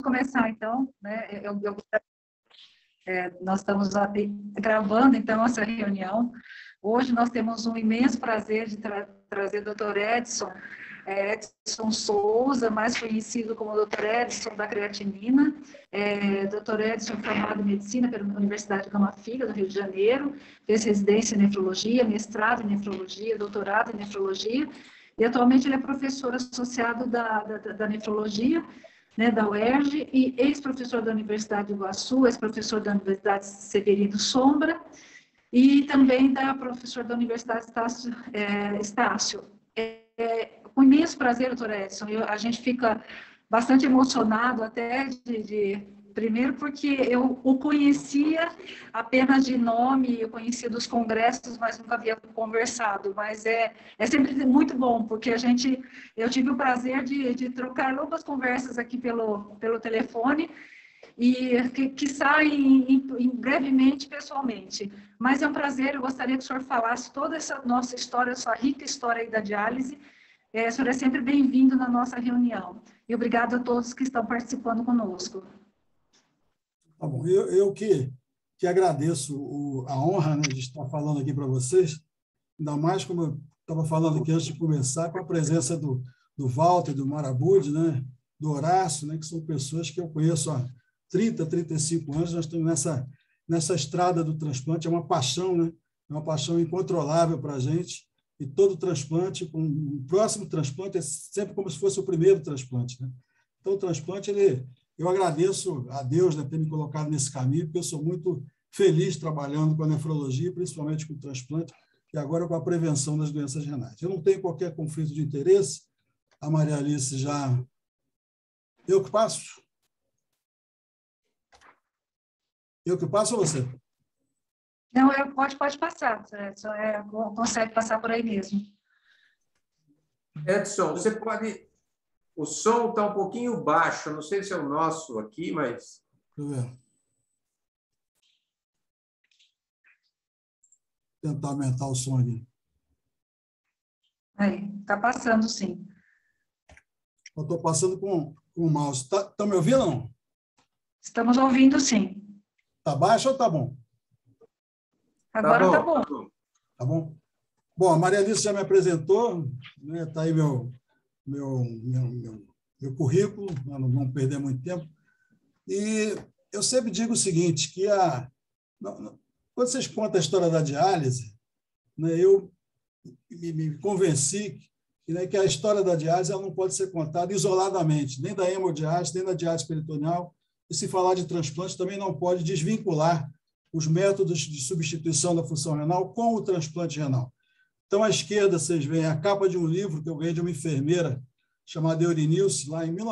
começar, então, né? Nós estamos gravando, então, essa reunião. Hoje nós temos um imenso prazer de trazer o Dr. Edson Souza, mais conhecido como Dr. Edson da creatinina. Dr. Edson é formado em medicina pela Universidade Gama Filho, do Rio de Janeiro, fez residência em nefrologia, mestrado em nefrologia, doutorado em nefrologia, e atualmente ele é professor associado da nefrologia, né, da UERJ, e ex-professor da Universidade do Iguaçu, ex-professor da Universidade Severino Sombra, e também professor da Universidade Estácio. Com imenso prazer, doutor Edson, a gente fica bastante emocionado até primeiro porque eu o conhecia apenas de nome, eu conhecia dos congressos, mas nunca havia conversado, mas é sempre muito bom, porque eu tive o prazer de trocar longas conversas aqui pelo telefone, e que saem brevemente pessoalmente. Mas é um prazer, eu gostaria que o senhor falasse toda essa nossa história, sua rica história aí da diálise. O senhor é sempre bem-vindo na nossa reunião. E obrigado a todos que estão participando conosco. Tá bom. Eu que agradeço a honra, né, de estar falando aqui para vocês, ainda mais como eu estava falando aqui antes de começar, com a presença do Walter, do Marabude, né, do Horácio, né, que são pessoas que eu conheço há 30, 35 anos. Nós estamos nessa estrada do transplante, é uma paixão, né, é uma paixão incontrolável para a gente, e todo transplante, o próximo transplante é sempre como se fosse o primeiro transplante, né? Então, o transplante, eu agradeço a Deus, né, ter me colocado nesse caminho, porque eu sou muito feliz trabalhando com a nefrologia, principalmente com o transplante, e agora com a prevenção das doenças renais. Eu não tenho qualquer conflito de interesse, a Maria Alice já... Eu que passo? Eu que passo ou você? Não, pode passar, consegue passar por aí mesmo. Edson, você pode... O som está um pouquinho baixo, não sei se é o nosso aqui, mas... Deixa eu ver. Tentar aumentar o som aqui. Aí, está passando, sim. Eu estou passando com o mouse. Estão me ouvindo ou não? Estamos ouvindo, sim. Está baixo ou está bom? Agora está bom. Tá bom? Bom, a Maria Alice já me apresentou, né? Está aí meu currículo, para não perder muito tempo. E eu sempre digo o seguinte, que quando vocês contam a história da diálise, né, eu me convenci que a história da diálise ela não pode ser contada isoladamente, nem da hemodiálise, nem da diálise peritoneal, e se falar de transplante também não pode desvincular os métodos de substituição da função renal com o transplante renal. Então, à esquerda, vocês veem a capa de um livro que eu ganhei de uma enfermeira chamada Eurinilce, lá em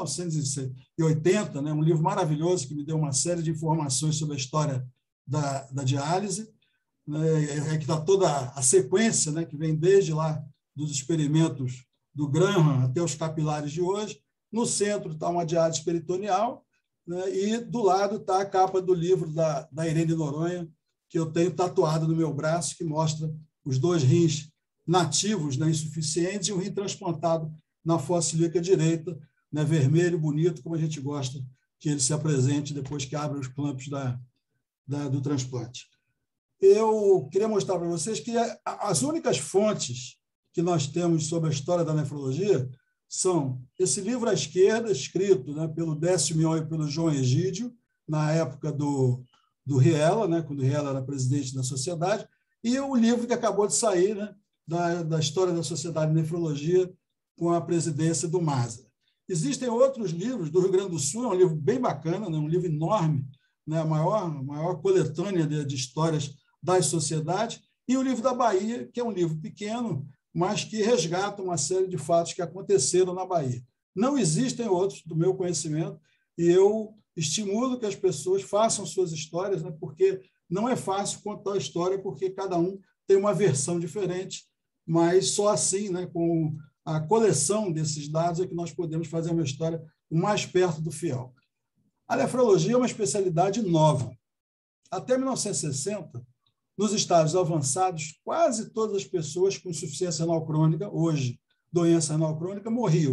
1980, né, um livro maravilhoso que me deu uma série de informações sobre a história da diálise, né, que está toda a sequência, né, que vem desde lá dos experimentos do Graham até os capilares de hoje. No centro está uma diálise peritoneal, né, e do lado está a capa do livro da Irene Noronha, que eu tenho tatuado no meu braço, que mostra os 2 rins nativos, né, insuficientes, e um rim transplantado na fossa ilíaca direita, né, vermelho, bonito, como a gente gosta que ele se apresente depois que abre os clampos do transplante. Eu queria mostrar para vocês que as únicas fontes que nós temos sobre a história da nefrologia são esse livro à esquerda, escrito, né, pelo Décio Mion e pelo João Egídio, na época do Riela, né, quando o Riela era presidente da sociedade, e o livro que acabou de sair, né, da história da Sociedade de Nefrologia, com a presidência do Maza. Existem outros livros do Rio Grande do Sul, é um livro bem bacana, né, um livro enorme, né, a maior coletânea de histórias das sociedades, e o livro da Bahia, que é um livro pequeno, mas que resgata uma série de fatos que aconteceram na Bahia. Não existem outros, do meu conhecimento, e eu estimulo que as pessoas façam suas histórias, né, porque não é fácil contar a história, porque cada um tem uma versão diferente, mas só assim, né, com a coleção desses dados, é que nós podemos fazer uma história o mais perto do fiel. A nefrologia é uma especialidade nova. Até 1960, nos estágios avançados, quase todas as pessoas com insuficiência renal crônica, hoje doença renal crônica, morriam.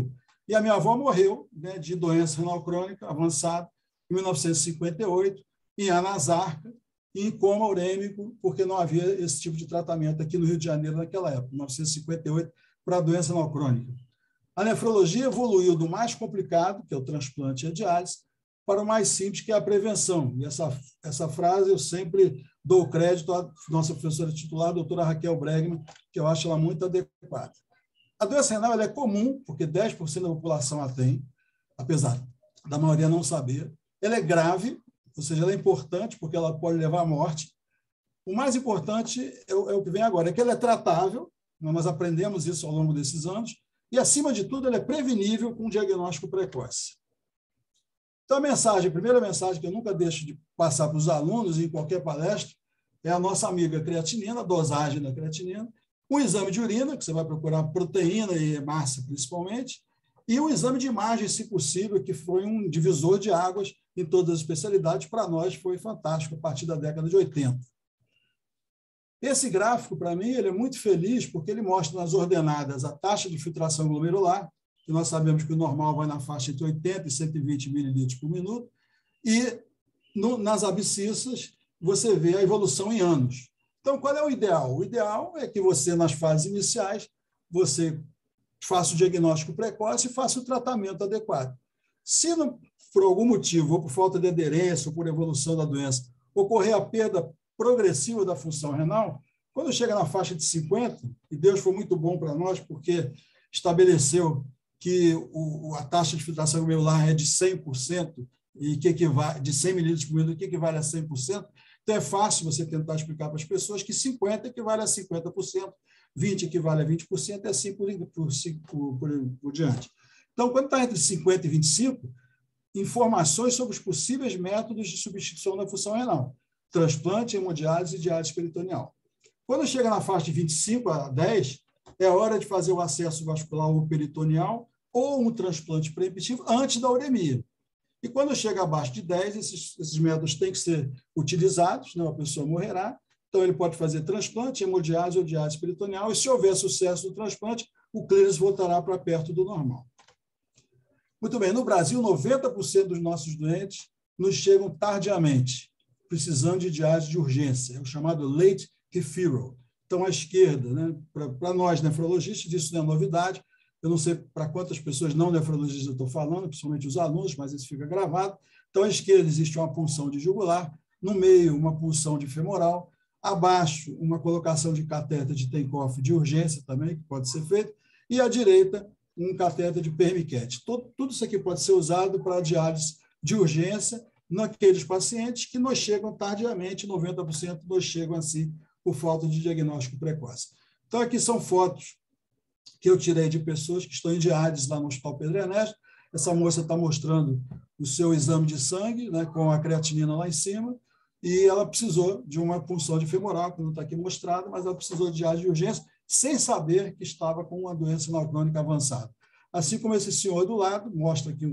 E a minha avó morreu, né, de doença renal crônica avançada em 1958, em anasarca e em coma urêmico, porque não havia esse tipo de tratamento aqui no Rio de Janeiro naquela época, 1958, para a doença renal crônica. A nefrologia evoluiu do mais complicado, que é o transplante e a diálise, para o mais simples, que é a prevenção. E essa frase eu sempre dou crédito à nossa professora titular, a doutora Raquel Bregman, que eu acho ela muito adequada. A doença renal ela é comum, porque 10% da população a tem, apesar da maioria não saber. Ela é grave, ou seja, ela é importante, porque ela pode levar à morte. O mais importante é o que vem agora, é que ela é tratável, nós aprendemos isso ao longo desses anos, e, acima de tudo, ela é prevenível com um diagnóstico precoce. Então, a primeira mensagem que eu nunca deixo de passar para os alunos em qualquer palestra é a nossa amiga creatinina, a dosagem da creatinina, um exame de urina, que você vai procurar proteína e hemácia principalmente, e um exame de imagem, se possível, que foi um divisor de águas em todas as especialidades. Para nós foi fantástico a partir da década de 80. Esse gráfico, para mim, ele é muito feliz porque ele mostra nas ordenadas a taxa de filtração glomerular, que nós sabemos que o normal vai na faixa entre 80 e 120 mililitros por minuto, e nas abscissas você vê a evolução em anos. Então, qual é o ideal? O ideal é que você, nas fases iniciais, você faça o diagnóstico precoce e faça o tratamento adequado. Se, por algum motivo, ou por falta de aderência, ou por evolução da doença, ocorrer a perda progressiva da função renal, quando chega na faixa de 50, e Deus foi muito bom para nós, porque estabeleceu que a taxa de filtração glomerular é de 100%, e que equivale, de 100 mililitros por minuto, que equivale a 100%, então é fácil você tentar explicar para as pessoas que 50 equivale a 50%, 20 equivale a 20%, e assim por diante. Então, quando está entre 50 e 25, informações sobre os possíveis métodos de substituição da função renal, transplante, hemodiálise e diálise peritoneal. Quando chega na faixa de 25 a 10, é hora de fazer o acesso vascular ou peritoneal ou um transplante preemptivo antes da uremia. E quando chega abaixo de 10, esses métodos têm que ser utilizados, né? A pessoa morrerá. Então, ele pode fazer transplante, hemodiálise ou diálise peritoneal, e se houver sucesso no transplante, o clearance voltará para perto do normal. Muito bem, no Brasil, 90% dos nossos doentes nos chegam tardiamente, precisando de diálise de urgência, é o chamado late referral. Então, à esquerda, né, para nós nefrologistas, isso não é novidade. Eu não sei para quantas pessoas não nefrologistas eu estou falando, principalmente os alunos, mas isso fica gravado. Então, à esquerda existe uma punção de jugular, no meio, uma punção de femoral, abaixo, uma colocação de catéter de take-off de urgência também, que pode ser feito, e à direita, um catéter de permiquete. Tudo isso aqui pode ser usado para diálise de urgência naqueles pacientes que nos chegam tardiamente, 90% nos chegam assim por falta de diagnóstico precoce. Então, aqui são fotos que eu tirei de pessoas que estão em diálise lá no Hospital Pedro Ernesto. Essa moça está mostrando o seu exame de sangue, né, com a creatinina lá em cima, e ela precisou de uma punção de femoral, que não está aqui mostrado, mas ela precisou de diálise de urgência, sem saber que estava com uma doença renal crônica avançada. Assim como esse senhor do lado, mostra aqui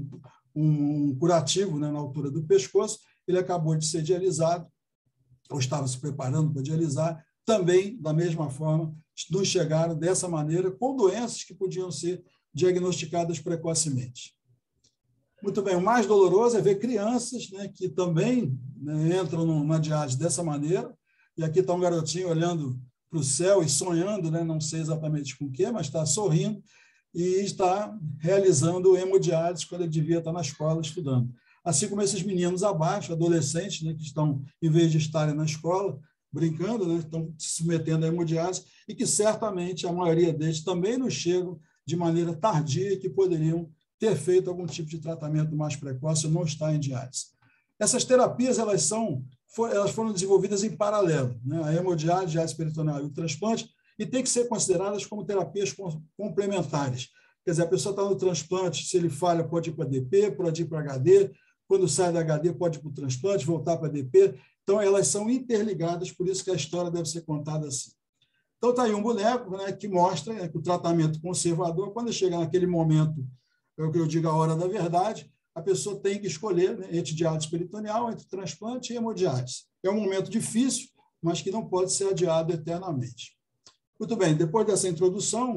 um curativo, né, na altura do pescoço, ele acabou de ser dialisado, ou estava se preparando para dialisar, também, da mesma forma, nos chegaram dessa maneira, com doenças que podiam ser diagnosticadas precocemente. Muito bem, o mais doloroso é ver crianças, né, que também, né, entram numa diálise dessa maneira, e aqui está um garotinho olhando para o céu e sonhando, né, não sei exatamente com o quê, mas está sorrindo, e está realizando hemodiálise quando ele devia estar na escola estudando. Assim como esses meninos abaixo, adolescentes, né, que estão, em vez de estarem na escola, brincando, né, estão se submetendo à hemodiálise, e que certamente a maioria deles também nos chegam de maneira tardia, que poderiam ter feito algum tipo de tratamento mais precoce ou não estar em diálise. Essas terapias elas foram desenvolvidas em paralelo, né, a hemodiálise, a diálise peritoneal e o transplante, e tem que ser consideradas como terapias complementares. Quer dizer, a pessoa está no transplante, se ele falha, pode ir para DP, pode ir para HD, quando sai da HD, pode ir para o transplante, voltar para DP. Então, elas são interligadas, por isso que a história deve ser contada assim. Então, está aí um boneco, né, que mostra, né, que o tratamento conservador, quando chega naquele momento, é o que eu digo, a hora da verdade, a pessoa tem que escolher, né, entre diálise peritoneal, entre transplante e hemodiálise. É um momento difícil, mas que não pode ser adiado eternamente. Muito bem, depois dessa introdução,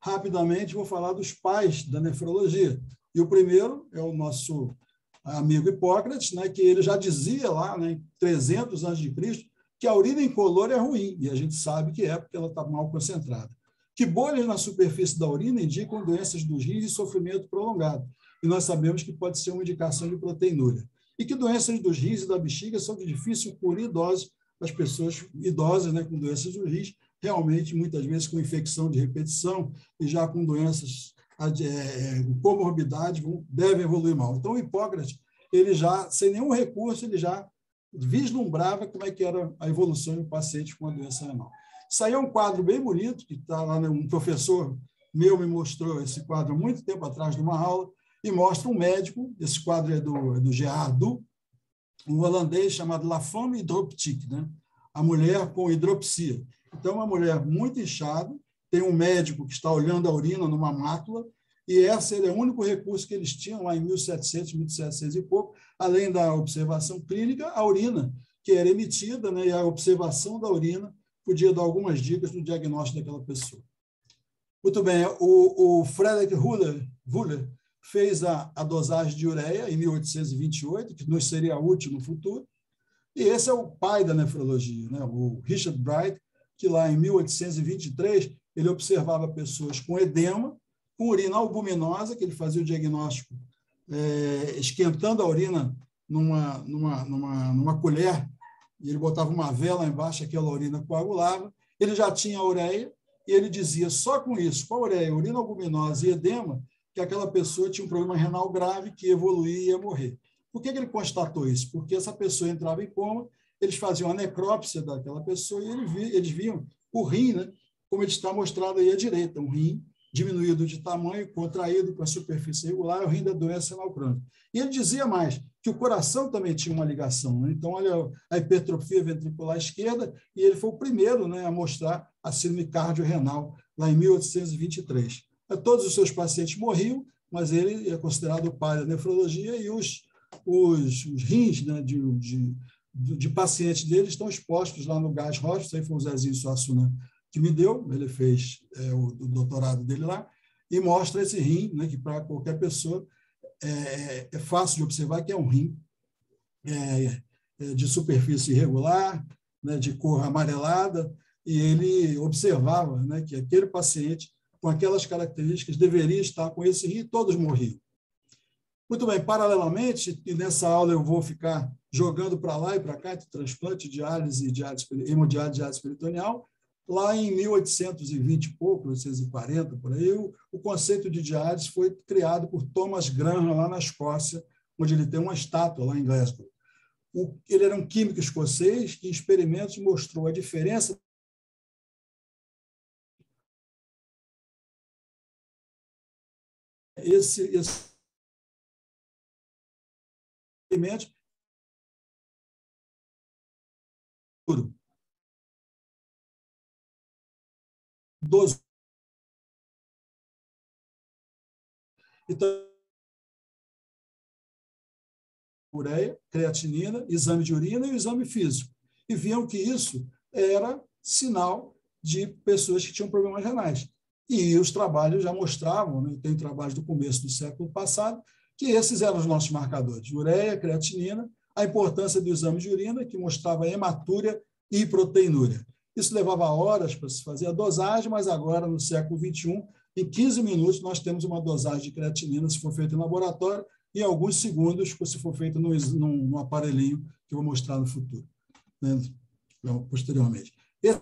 rapidamente vou falar dos pais da nefrologia. E o primeiro é o nosso amigo Hipócrates, né, que ele já dizia lá, né, em 300 a.C., que a urina incolor é ruim, e a gente sabe que é porque ela está mal concentrada. Que bolhas na superfície da urina indicam doenças dos rins e sofrimento prolongado, e nós sabemos que pode ser uma indicação de proteinúria. E que doenças dos rins e da bexiga são de difícil cura em idosos, as pessoas idosas, né, com doenças dos rins, realmente, muitas vezes, com infecção de repetição e já com doenças, comorbidade, devem evoluir mal. Então, o Hipócrates, ele já, sem nenhum recurso, ele já vislumbrava como é que era a evolução de um paciente com a doença renal. Isso aí é um quadro bem bonito, que está lá, né, um professor meu me mostrou esse quadro há muito tempo atrás, numa aula, e mostra um médico, esse quadro é do Gerard Du, um holandês chamado La Femme Hydroptique, né? A mulher com hidropsia. Então, uma mulher muito inchada, tem um médico que está olhando a urina numa mácula, e esse era o único recurso que eles tinham lá em 1700, 1700 e pouco, além da observação clínica, a urina, que era emitida, né, e a observação da urina podia dar algumas dicas no diagnóstico daquela pessoa. Muito bem, o Frederick Wöhler fez a dosagem de ureia em 1828, que nos seria útil no futuro, e esse é o pai da nefrologia, né, o Richard Bright, que lá em 1823 ele observava pessoas com edema, com urina albuminosa, que ele fazia o diagnóstico esquentando a urina numa colher, e ele botava uma vela embaixo, aquela urina coagulava. Ele já tinha ureia, e ele dizia só com isso, com a ureia, urina albuminosa e edema, que aquela pessoa tinha um problema renal grave que evoluía e ia morrer. Por que ele constatou isso? Porque essa pessoa entrava em coma, eles faziam a necrópsia daquela pessoa e eles viam o rim, né, como ele está mostrado aí à direita, um rim diminuído de tamanho, contraído com a superfície irregular, é o rim da doença renal crônica. E ele dizia mais, que o coração também tinha uma ligação, né? Então, olha a hipertrofia ventricular esquerda, e ele foi o primeiro, né, a mostrar a síndrome cardiorrenal, lá em 1823. Todos os seus pacientes morriam, mas ele é considerado o pai da nefrologia, e os rins, né, de pacientes dele estão expostos lá no Gás Rocha, isso aí foi o Zezinho Suassuna que me deu, ele fez o doutorado dele lá, e mostra esse rim, né, que para qualquer pessoa é fácil de observar que é um rim de superfície irregular, né, de cor amarelada, e ele observava, né, que aquele paciente com aquelas características deveria estar com esse rim, e todos morriam. Muito bem, paralelamente, e nessa aula eu vou ficar jogando para lá e para cá, de transplante, diálise, hemodiálise, diálise peritoneal. Lá em 1820 e pouco, 1840, por aí, o conceito de diálise foi criado por Thomas Graham, lá na Escócia, onde ele tem uma estátua lá em Glasgow. Ele era um químico escocês que, em experimentos, mostrou a diferença esse experimento dos. Então, ureia, creatinina, exame de urina e o exame físico. E viam que isso era sinal de pessoas que tinham problemas renais. E os trabalhos já mostravam, né, tem trabalhos do começo do século passado, que esses eram os nossos marcadores, ureia, creatinina, a importância do exame de urina, que mostrava hematúria e proteinúria. Isso levava horas para se fazer a dosagem, mas agora, no século XXI, em 15 minutos, nós temos uma dosagem de creatinina, se for feita em laboratório, e em alguns segundos, se for feita num aparelhinho, que eu vou mostrar no futuro, né, posteriormente. Esse,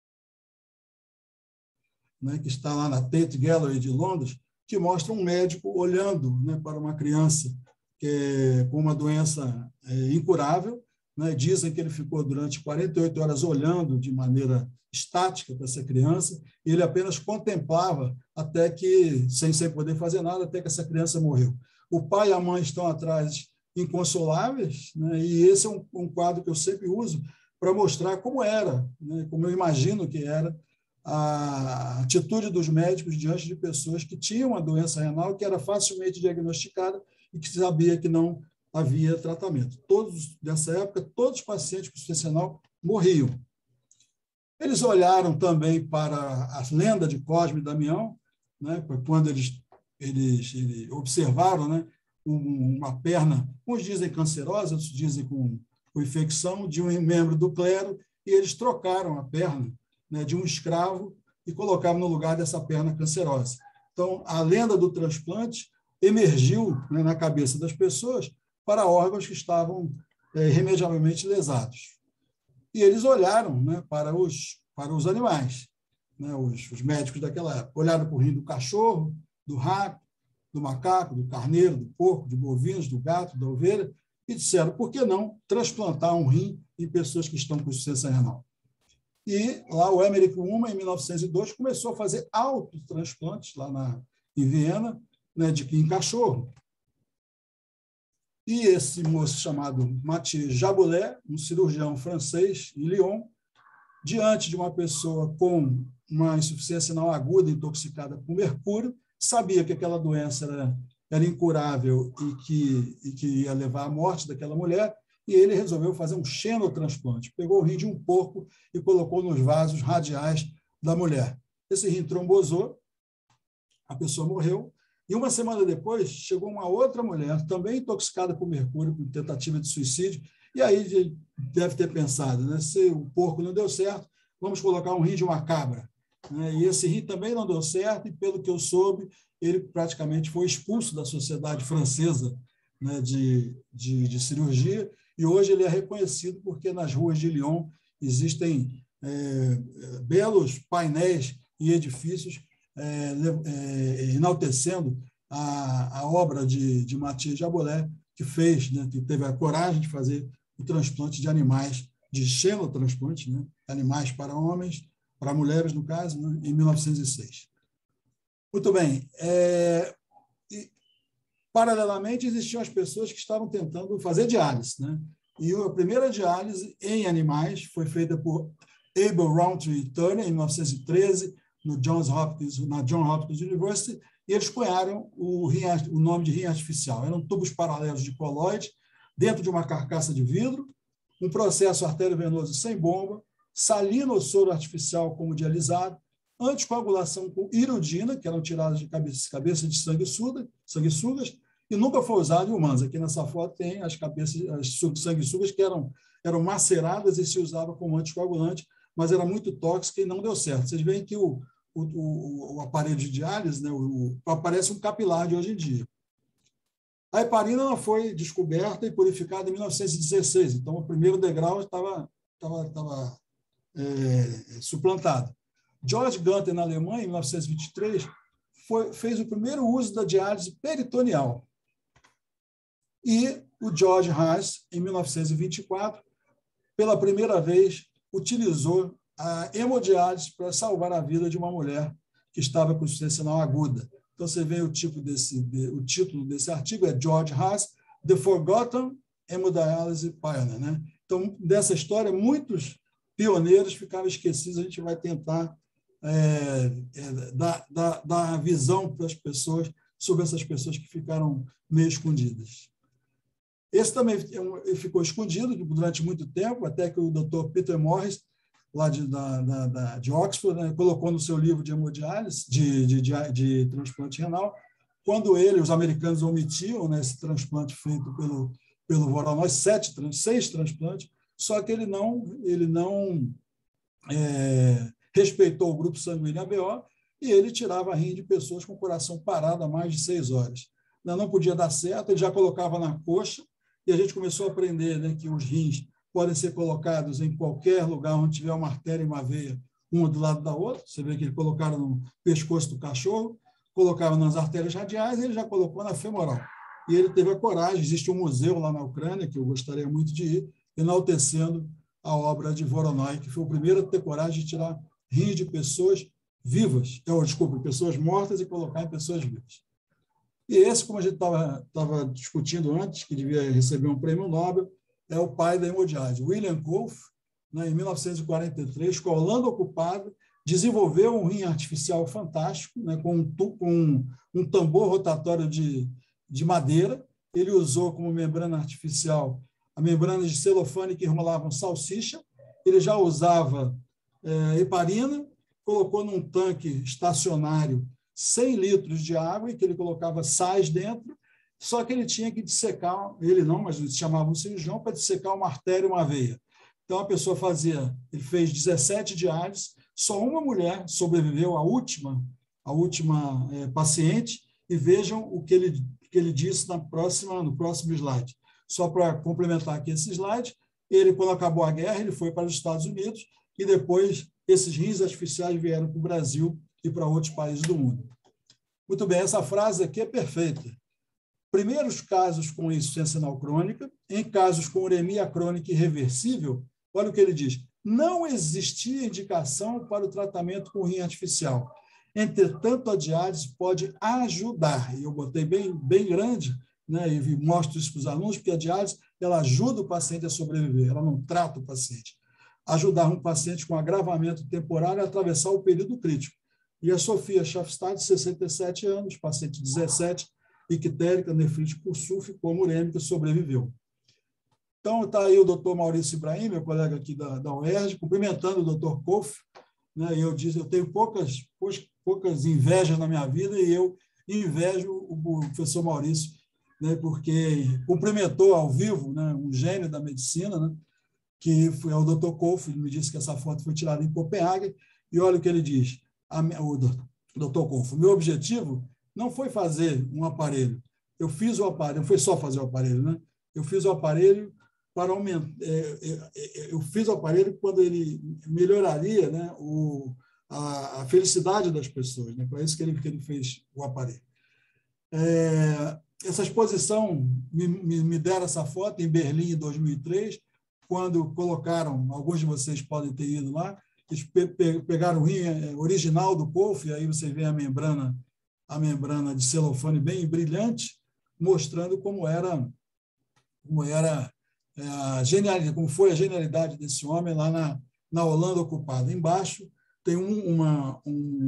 né, que está lá na Tate Gallery de Londres, que mostra um médico olhando, né, para uma criança com uma doença incurável, né? Dizem que ele ficou durante 48 horas olhando de maneira estática para essa criança, e ele apenas contemplava até que, sem poder fazer nada, até que essa criança morreu. O pai e a mãe estão atrás inconsoláveis, né? E esse é um quadro que eu sempre uso para mostrar como era, né? Como eu imagino que era a atitude dos médicos diante de pessoas que tinham uma doença renal que era facilmente diagnosticada e que sabia que não havia tratamento. Todos, nessa época, todos os pacientes com insuficiência renal morriam. Eles olharam também para a lenda de Cosme e Damião né, quando eles observaram, né, uma perna, uns dizem cancerosa, outros dizem com infecção, de um membro do clero, e eles trocaram a perna, né, de um escravo e colocavam no lugar dessa perna cancerosa. Então, a lenda do transplante emergiu, né, na cabeça das pessoas para órgãos que estavam irremediavelmente lesados. E eles olharam, né, para os animais, né, os médicos daquela época. Olharam para o rim do cachorro, do rato, do macaco, do carneiro, do porco, de bovinos, do gato, da ovelha, e disseram, por que não transplantar um rim em pessoas que estão com insuficiência renal? E lá o Emmerich Ullmann, em 1902, começou a fazer autotransplantes lá em Viena, né, em cachorro. E esse moço chamado Mathieu Jabolet, um cirurgião francês em Lyon, diante de uma pessoa com uma insuficiência renal aguda intoxicada por mercúrio, sabia que aquela doença era incurável e que ia levar à morte daquela mulher, e ele resolveu fazer um xenotransplante. Pegou o rim de um porco e colocou nos vasos radiais da mulher. Esse rim trombosou, a pessoa morreu, e uma semana depois chegou uma outra mulher, também intoxicada por mercúrio, com tentativa de suicídio, e aí deve ter pensado, né, se o porco não deu certo, vamos colocar um rim de uma cabra. E esse rim também não deu certo, e pelo que eu soube, ele praticamente foi expulso da Sociedade Francesa, né, de cirurgia, e hoje ele é reconhecido porque nas ruas de Lyon existem belos painéis e edifícios enaltecendo a obra de Mathieu Jabolet, que fez, né, que teve a coragem de fazer o transplante de animais, de xenotransplante, né, animais para homens, para mulheres, no caso, né, em 1906. Muito bem. Paralelamente, existiam as pessoas que estavam tentando fazer diálise, né? E a primeira diálise em animais foi feita por Abel Rowntree Turner, em 1913, na Johns Hopkins University, e eles cunharam o nome de rim artificial. Eram tubos paralelos de coloide, dentro de uma carcaça de vidro, um processo arteriovenoso sem bomba, salina ou soro artificial como dialisado, anticoagulação com iridina, que eram tiradas de cabeça de sanguessugas, e nunca foi usado em humanos. Aqui nessa foto tem as sanguessugas que eram maceradas e se usava como anticoagulante, mas era muito tóxica e não deu certo. Vocês veem que o aparelho de diálise, né, aparece um capilar de hoje em dia. A heparina foi descoberta e purificada em 1916, então o primeiro degrau estava suplantado. George Gunther, na Alemanha, em 1923, fez o primeiro uso da diálise peritoneal. E o George Haas, em 1924, pela primeira vez, utilizou a hemodiálise para salvar a vida de uma mulher que estava com insuficiência renal aguda. Então, você vê o título desse artigo, é George Haas, The Forgotten Hemodialysis Pioneer, né? Então, dessa história, muitos pioneiros ficaram esquecidos. A gente vai tentar dar a visão para as pessoas sobre essas pessoas que ficaram meio escondidas. Esse também ficou escondido durante muito tempo, até que o Dr. Peter Morris, lá de Oxford, né, colocou no seu livro de hemodiálise, de transplante renal, quando os americanos omitiam, né, esse transplante feito pelo Voronoi, 6 transplantes, só que ele não respeitou o grupo sanguíneo ABO e ele tirava rim de pessoas com o coração parado há mais de 6 horas. Não podia dar certo, ele já colocava na coxa, e a gente começou a aprender, né, que os rins podem ser colocados em qualquer lugar onde tiver uma artéria e uma veia, uma do lado da outra. Você vê que ele colocaram no pescoço do cachorro, colocava nas artérias radiais e ele já colocou na femoral. E ele teve a coragem, existe um museu lá na Ucrânia, que eu gostaria muito de ir, enaltecendo a obra de Voronoi, que foi o primeiro a ter coragem de tirar rins de pessoas vivas, pessoas mortas e colocar em pessoas vivas. E esse, como a gente estava discutindo antes, que devia receber um prêmio Nobel, é o pai da hemodiálise. William Kolff, né, em 1943, com a Holanda ocupada, desenvolveu um rim artificial fantástico, né, com um tambor rotatório de madeira. Ele usou como membrana artificial a membrana de celofane que enrolavam salsicha. Ele já usava heparina, colocou num tanque estacionário 100 litros de água e que ele colocava sais dentro, só que ele tinha que dissecar, ele não, mas eles chamavam um cirurgião para dissecar uma artéria e uma veia. Então, a pessoa ele fez 17 diálises, só uma mulher sobreviveu à última paciente, e vejam o que ele disse no próximo slide. Só para complementar aqui esse slide, ele, quando acabou a guerra, ele foi para os Estados Unidos, e depois esses rins artificiais vieram para o Brasil e para outros países do mundo. Muito bem, essa frase aqui é perfeita. Primeiros casos com insuficiência renal crônica, em casos com uremia crônica irreversível, olha o que ele diz, não existia indicação para o tratamento com rim artificial. Entretanto, a diálise pode ajudar, e eu botei bem grande, né, e mostro isso para os alunos, porque a diálise ela ajuda o paciente a sobreviver, ela não trata o paciente. Ajudar um paciente com agravamento temporário a atravessar o período crítico. E a Sofia Schafstad, 67 anos, paciente 17, ictérica, nefrite por sulfo, como urêmica, sobreviveu. Então, está aí o doutor Maurício Ibrahim, meu colega aqui da UERJ, cumprimentando o doutor Koff, né, e eu tenho poucas invejas na minha vida, e eu invejo o professor Maurício, né, porque cumprimentou ao vivo, né, um gênio da medicina, né, que é o doutor Koff. Ele me disse que essa foto foi tirada em Copenhague, e olha o que ele diz, o doutor Koff, o meu objetivo não foi fazer um aparelho, eu fiz o aparelho, não foi só fazer o aparelho, né? Eu fiz o aparelho para aumentar, eu fiz o aparelho quando ele melhoraria, né, a felicidade das pessoas, né? Para isso que ele fez o aparelho. Essa exposição me deram essa foto em Berlim em 2003, quando colocaram, alguns de vocês podem ter ido lá, eles pegaram o rim original do Koff, e aí você vê a membrana de celofane bem brilhante, mostrando como foi a genialidade desse homem lá na Holanda ocupada. Embaixo tem um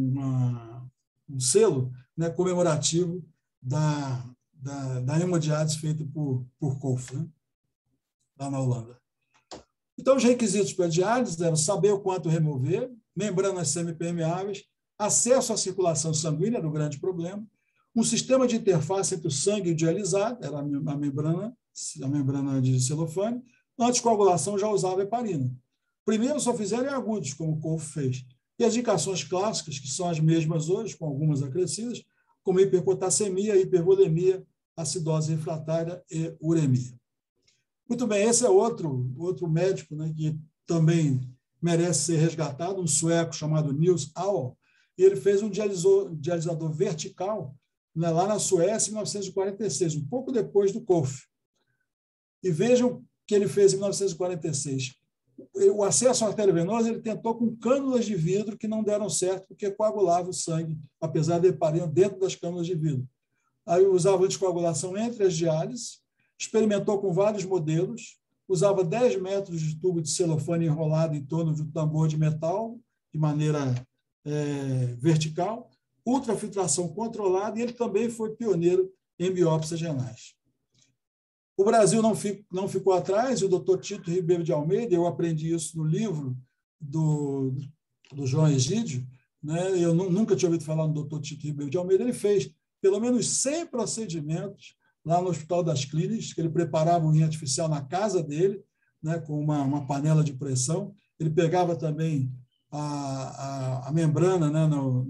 selo, né, comemorativo da hemodiálise feita por Koff, né, lá na Holanda. Então, os requisitos para a diálise eram saber o quanto remover, membranas semipermeáveis, acesso à circulação sanguínea era o grande problema, um sistema de interface entre o sangue e o dialisado, era a membrana de celofane, anticoagulação já usava heparina. Primeiro só fizeram em agudos, como o Koff fez, e as indicações clássicas, que são as mesmas hoje, com algumas acrescidas, como hiperpotassemia, hipervolemia, acidose refratária e uremia. Muito bem, esse é outro médico, né, que também merece ser resgatado, um sueco chamado Nils Auer, e ele fez um dialisador vertical, né, lá na Suécia, em 1946, um pouco depois do Koff. E vejam o que ele fez em 1946. O acesso à artéria venosa ele tentou com cânulas de vidro que não deram certo, porque coagulava o sangue, apesar de heparina dentro das cânulas de vidro. Aí usava anticoagulação entre as diálises, experimentou com vários modelos, usava 10 metros de tubo de celofane enrolado em torno de um tambor de metal, de maneira vertical, ultrafiltração controlada, e ele também foi pioneiro em biópsias renais. O Brasil não ficou atrás, e o doutor Tito Ribeiro de Almeida, eu aprendi isso no livro do João Egídio, né? Eu nunca tinha ouvido falar no doutor Tito Ribeiro de Almeida, ele fez pelo menos 100 procedimentos lá no Hospital das Clínicas, que ele preparava um rim artificial na casa dele, né, com uma panela de pressão. Ele pegava também a membrana, né,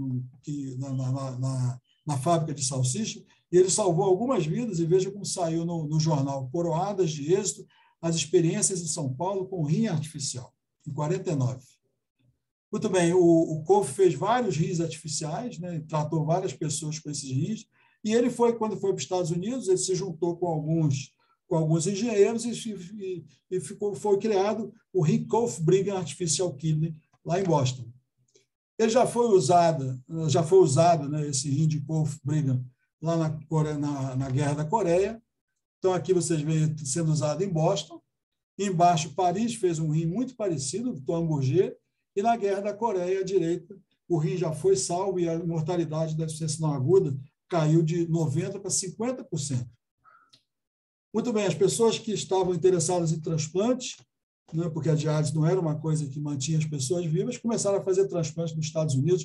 na fábrica de salsicha, e ele salvou algumas vidas, e veja como saiu no jornal Coroadas de Êxito, as experiências em São Paulo com rim artificial, em 49. Muito bem, o Koff fez vários rins artificiais, né, tratou várias pessoas com esses rins, e ele quando foi para os Estados Unidos, ele se juntou com alguns engenheiros e foi criado o rim Koff Brigham Artificial Kidney, lá em Boston. Ele já foi usado, né, esse rim de Koff Brigham lá na Guerra da Coreia. Então, aqui vocês veem sendo usado em Boston. Embaixo, Paris fez um rim muito parecido, do Tom Bourget, e na Guerra da Coreia, à direita, o rim já foi salvo e a mortalidade da insuficiência renal aguda caiu de 90% para 50%. Muito bem, as pessoas que estavam interessadas em transplante, né, porque a diálise não era uma coisa que mantinha as pessoas vivas, começaram a fazer transplante nos Estados Unidos.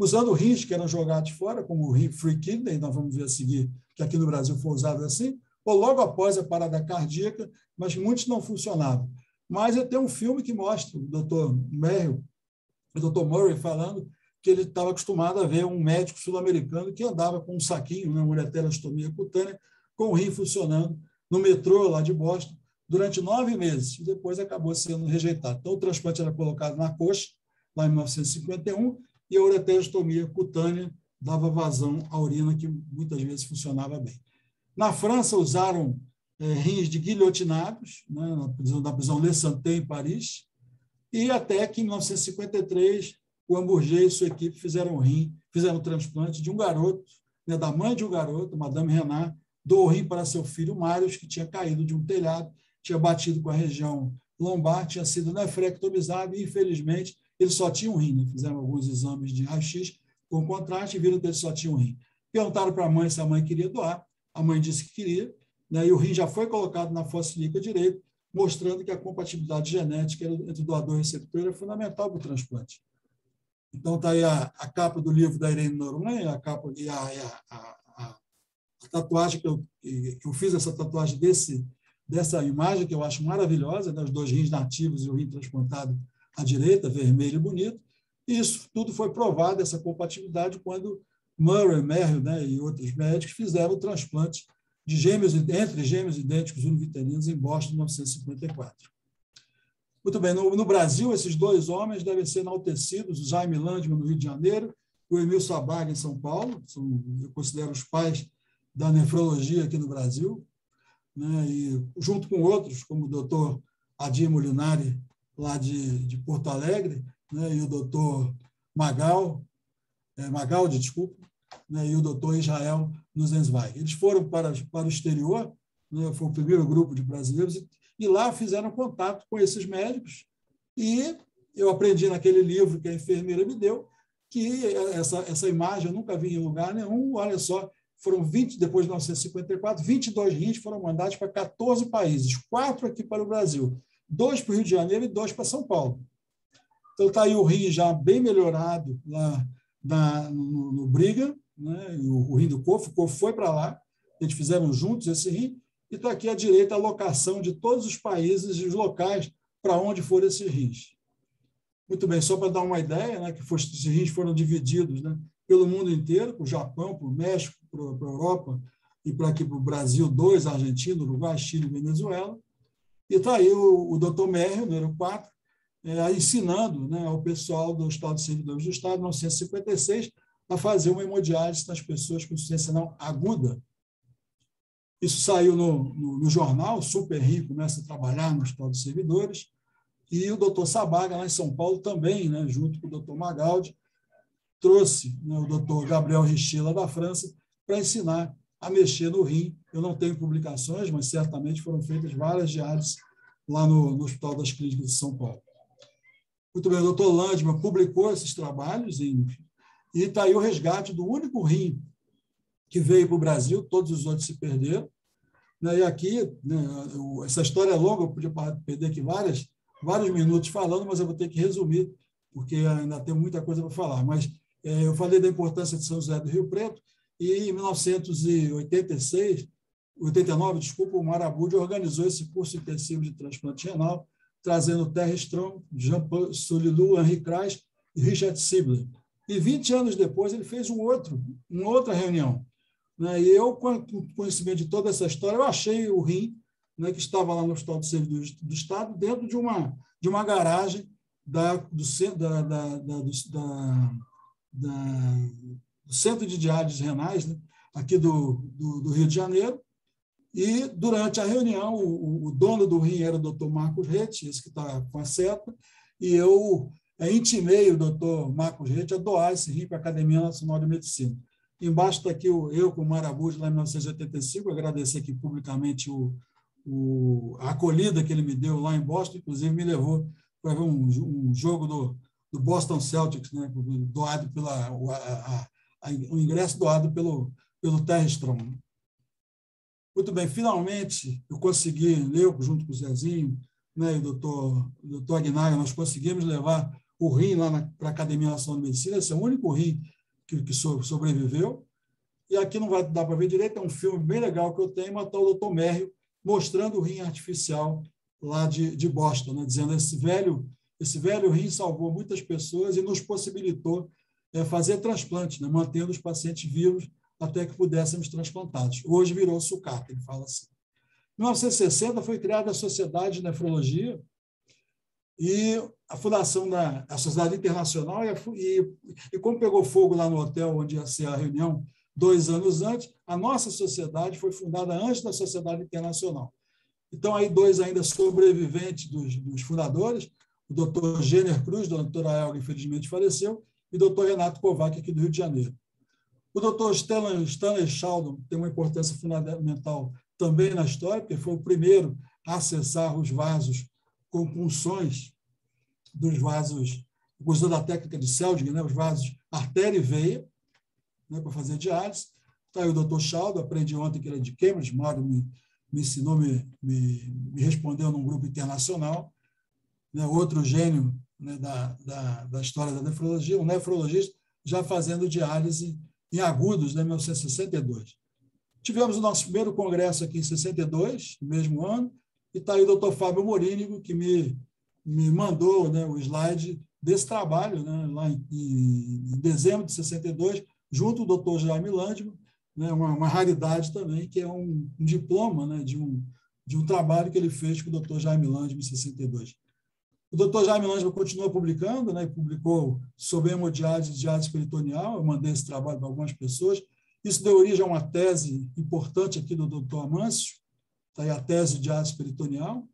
usando rins que eram jogados fora, como o rim free kidney, nós vamos ver a seguir, que aqui no Brasil foi usado assim, ou logo após a parada cardíaca, mas muitos não funcionavam. Mas eu tenho um filme que mostra o Dr. Merrill, o Dr. Murray falando que ele estava acostumado a ver um médico sul-americano que andava com um saquinho, uma ureterostomia cutânea, com o rim funcionando no metrô lá de Boston durante 9 meses, e depois acabou sendo rejeitado. Então, o transplante era colocado na coxa, lá em 1951, e a ureterostomia cutânea dava vazão à urina, que muitas vezes funcionava bem. Na França, usaram rins de guilhotinados, né, na prisão Le Santé, em Paris, e até que, em 1953, o Hamburger e sua equipe fizeram o transplante de um garoto, né, da mãe de um garoto, Madame Renard, doou o rim para seu filho Marius, que tinha caído de um telhado, tinha batido com a região lombar, tinha sido nefrectomizado e, infelizmente, ele só tinha um rim. Né? Fizeram alguns exames de raio-x com contraste e viram que ele só tinha um rim. Perguntaram para a mãe se a mãe queria doar. A mãe disse que queria, né? E o rim já foi colocado na fossa ilíaca direita, mostrando que a compatibilidade genética entre o doador e o receptor é fundamental para o transplante. Então, está aí a capa do livro da Irene Norman, a capa e a tatuagem que eu fiz, essa tatuagem dessa imagem, que eu acho maravilhosa, né? Os 2 rins nativos e o rim transplantado à direita, vermelho e bonito. E isso tudo foi provado, essa compatibilidade, quando Murray, Merrill, né, e outros médicos fizeram o transplante de entre gêmeos idênticos univitelinos em Boston, em 1954. Muito bem, no Brasil, esses 2 homens devem ser enaltecidos, o Jaime Landman, no Rio de Janeiro, e o Emil Sabaga, em São Paulo. Eu considero os pais da nefrologia aqui no Brasil, né? E junto com outros, como o doutor Adir Molinari, lá de Porto Alegre, né? E o doutor Magaldi, né? E o doutor Israel Nussensweig. Eles foram para o exterior, né? Foi o primeiro grupo de brasileiros, e lá fizeram contato com esses médicos, e eu aprendi naquele livro que a enfermeira me deu, que essa imagem eu nunca vi em lugar nenhum. Olha só, foram depois de 1954, 22 rins foram mandados para 14 países, 4 aqui para o Brasil, 2 para o Rio de Janeiro e 2 para São Paulo. Então, está aí o rim já bem melhorado lá no Brigham, né? O rim do Kof, o Kof foi para lá, eles fizeram juntos esse rim, e está aqui à direita a locação de todos os países e os locais para onde foram esses rins. Muito bem, só para dar uma ideia, né, que esses rins foram divididos, né, pelo mundo inteiro, para o Japão, para o México, para a Europa, e para aqui para o Brasil, 2, Argentina, Uruguai, Chile e Venezuela. E está aí o Dr. Merrill, número 4, ensinando, né, ao pessoal do Estado de Servidores do Estado, em 1956, a fazer uma hemodiálise nas pessoas com insuficiência renal aguda. Isso saiu no jornal, Super Rio começa a trabalhar no Estado de Servidores, e o doutor Sabaga, lá em São Paulo, também, né, junto com o doutor Magaldi, trouxe, né, o doutor Gabriel Richer, lá da França, para ensinar a mexer no rim. Eu não tenho publicações, mas certamente foram feitas várias diálises lá no Hospital das Clínicas de São Paulo. Muito bem, o doutor Landman publicou esses trabalhos, e está aí o resgate do único rim que veio para o Brasil, todos os outros se perderam. E aqui, né, essa história é longa, eu podia perder aqui vários minutos falando, mas eu vou ter que resumir, porque ainda tem muita coisa para falar. Mas eu falei da importância de São José do Rio Preto, e em 1989, o Marabudi organizou esse curso intensivo de transplante renal, trazendo Terry Strong, Jean-Paul Solilou, Henri Kreis e Richard Sibler. E 20 anos depois, ele fez uma outra reunião. E eu, com conhecimento de toda essa história, eu achei o rim, né, que estava lá no Hospital de Servidores do Estado, dentro de uma garagem do Centro de Diálises Renais, né, aqui do Rio de Janeiro. E, durante a reunião, o dono do rim era o Dr. Marcos Rett, esse que está com a seta, e eu intimei o Dr. Marcos Rett a doar esse rim para a Academia Nacional de Medicina. Embaixo está aqui eu com o Marabudi, lá em 1985, agradecer aqui publicamente a acolhida que ele me deu lá em Boston, inclusive me levou para ver um jogo do Boston Celtics, né, doado o ingresso doado pelo Terry Strong. Muito bem, finalmente eu consegui, junto com o Zezinho, né, e o doutor Aguinaga, nós conseguimos levar o rim lá para a Academia Nacional de Medicina. Esse é o único rim que sobreviveu. E aqui não vai dar para ver direito, é um filme bem legal que eu tenho, mas está o Dr. Mérrio mostrando o rim artificial lá de Boston, né? Dizendo que esse velho rim salvou muitas pessoas e nos possibilitou fazer transplante, né? Mantendo os pacientes vivos até que pudéssemos transplantá-los. Hoje virou sucata, ele fala assim. Em 1960 foi criada a Sociedade de Nefrologia e a fundação da Sociedade Internacional, e como pegou fogo lá no hotel onde ia ser a reunião 2 anos antes, a nossa sociedade foi fundada antes da Sociedade Internacional. Então, aí 2 ainda sobreviventes dos fundadores, o doutor Jenner Cruz, a doutora Elga, infelizmente faleceu, e o doutor Renato Kovac, aqui do Rio de Janeiro. O doutor Stanley Sheldon tem uma importância fundamental também na história, porque foi o primeiro a acessar os vasos com punções dos vasos, usando a técnica de Seldinger, né, os vasos artéria e veia, né, para fazer diálise. Está aí o doutor Sheldon, aprendi ontem que ele é de Cambridge, Mário me ensinou, me respondeu num grupo internacional, né, outro gênio, né, da história da nefrologia, um nefrologista já fazendo diálise em agudos, né, em 1962. Tivemos o nosso primeiro congresso aqui em 62, no mesmo ano, e está aí o doutor Fábio Morínigo, que me mandou, né, o slide desse trabalho, né, lá em dezembro de 62, junto ao doutor Jaime Landman, né, uma raridade também, que é um diploma, né, de um trabalho que ele fez com o doutor Jaime Landman em 62. O doutor Jaime Landman continua publicando, né, publicou sobre hemodiálise e diálise peritoneal, eu mandei esse trabalho para algumas pessoas. Isso deu origem a uma tese importante aqui do doutor Amâncio, está aí a tese de diálise peritoneal.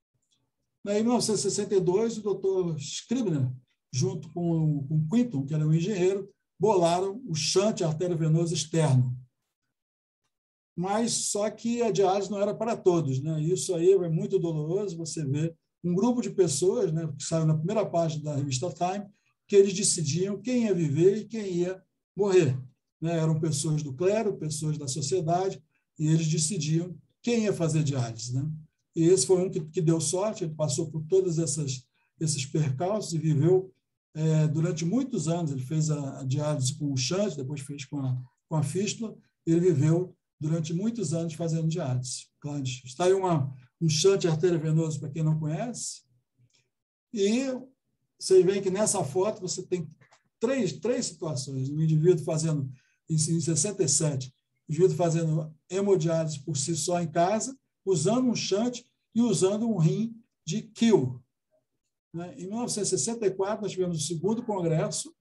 Em 1962, o doutor Scribner, junto com o Quinton, que era um engenheiro, bolaram o shunt arteriovenoso externo. Mas só que a diálise não era para todos, né? Isso aí é muito doloroso, você vê um grupo de pessoas, né, que saiu na primeira página da revista Time, que eles decidiam quem ia viver e quem ia morrer. Né? Eram pessoas do clero, pessoas da sociedade, e eles decidiam quem ia fazer diálise. Né? E esse foi um que deu sorte, ele passou por todos esses percalços e viveu durante muitos anos. Ele fez a diálise com o shunt, depois fez com a fístula, ele viveu durante muitos anos fazendo diálise. Está aí um shunt arteriovenoso, para quem não conhece, e vocês veem que nessa foto você tem três situações. Um indivíduo fazendo, em 67, o indivíduo fazendo hemodiálise por si só em casa, usando um shunt e usando um rim de Kiel. Em 1964, nós tivemos o segundo congresso,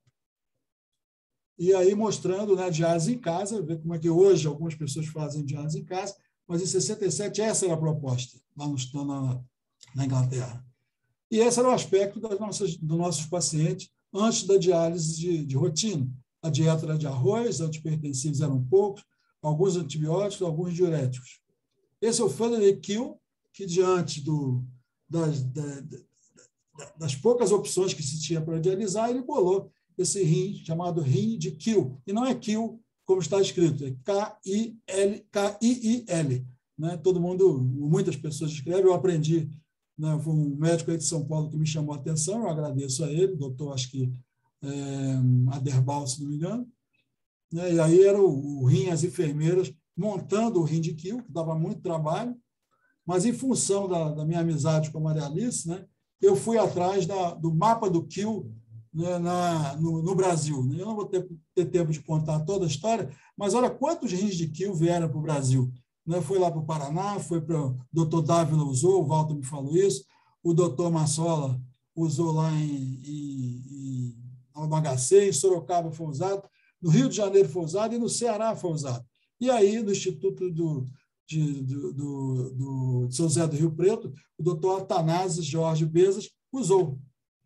e aí mostrando, né, diálise em casa, ver como é que hoje algumas pessoas fazem diálise em casa, mas em 67 essa era a proposta, lá na Inglaterra. E esse era o aspecto dos nossos pacientes antes da diálise de rotina. A dieta era de arroz, antipertensivos eram poucos, alguns antibióticos, alguns diuréticos. Esse é o Frederick Kiel, que diante das poucas opções que se tinha para dialisar, ele bolou esse rim chamado rim de Kiel. E não é Kiel como está escrito, é K-I-I-L. Né? Todo mundo, muitas pessoas escrevem, eu aprendi, né? Foi um médico aí de São Paulo que me chamou a atenção, eu agradeço a ele, doutor, acho que Aderbal, se não me engano. Né? E aí era o rim, as enfermeiras montando o rim de Kiel, que dava muito trabalho, mas em função da minha amizade com a Maria Alice, né, eu fui atrás do mapa do Kiel, né, no Brasil. Né? Eu não vou ter tempo de contar toda a história, mas olha quantos rins de Kiel vieram para o Brasil. Né? Foi lá para o Paraná, foi para o doutor Dávila usou, o Walter me falou isso, o doutor Massola usou lá no HC, em Sorocaba foi usado, no Rio de Janeiro foi usado e no Ceará foi usado. E aí, no Instituto de São José do Rio Preto, o doutor Atanásio Jorge Bezas usou.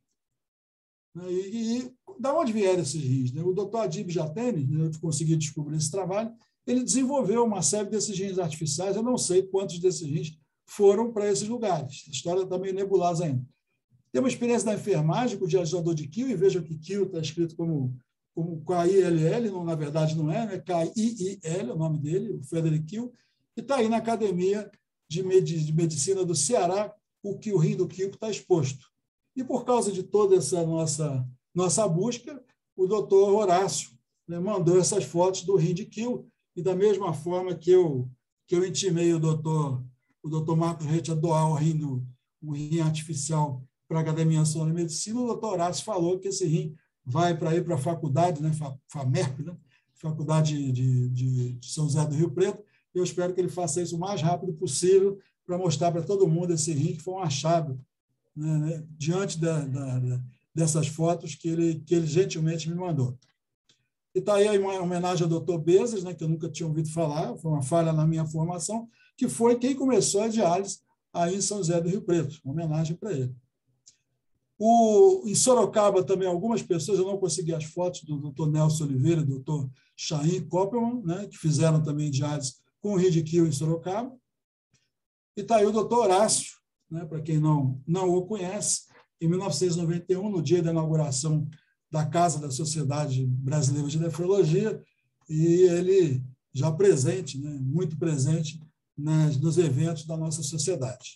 E da onde vieram esses rins? O doutor Adib Jatene, eu consegui descobrir esse trabalho, ele desenvolveu uma série desses rins artificiais, eu não sei quantos desses rins foram para esses lugares. A história está meio nebulosa ainda. Tem uma experiência da enfermagem com o dializador de Kiel, e vejam que Kiel está escrito como K-I-L-L, na verdade não é, né? K-I-I-L, é o nome dele, o Frederick Kiel, e está aí na Academia de Medicina do Ceará, o rim do Kiel está exposto. E por causa de toda essa nossa busca, o doutor Horácio, né, mandou essas fotos do rim de quilo, e da mesma forma que eu intimei o doutor Marcos Reite a doar um rim artificial para a Academia Nacional de Medicina, o doutor Horácio falou que esse rim vai para ir para a faculdade, né, FAMERP, né, Faculdade de São José do Rio Preto. Eu espero que ele faça isso o mais rápido possível para mostrar para todo mundo esse rim, que foi um achado, né, diante dessas fotos que ele gentilmente me mandou. E está aí uma homenagem ao doutor Bezas, né, que eu nunca tinha ouvido falar, foi uma falha na minha formação, que foi quem começou a diálise aí em São José do Rio Preto, uma homenagem para ele. Em Sorocaba também, algumas pessoas, eu não consegui as fotos do doutor Nelson Oliveira, do doutor Chaim Koppelman, né, que fizeram também diálise com o rim de quilo em Sorocaba. E está aí o doutor Horácio, né, para quem não o conhece, em 1991, no dia da inauguração da Casa da Sociedade Brasileira de Nefrologia, e ele já presente, né, muito presente nos eventos da nossa sociedade.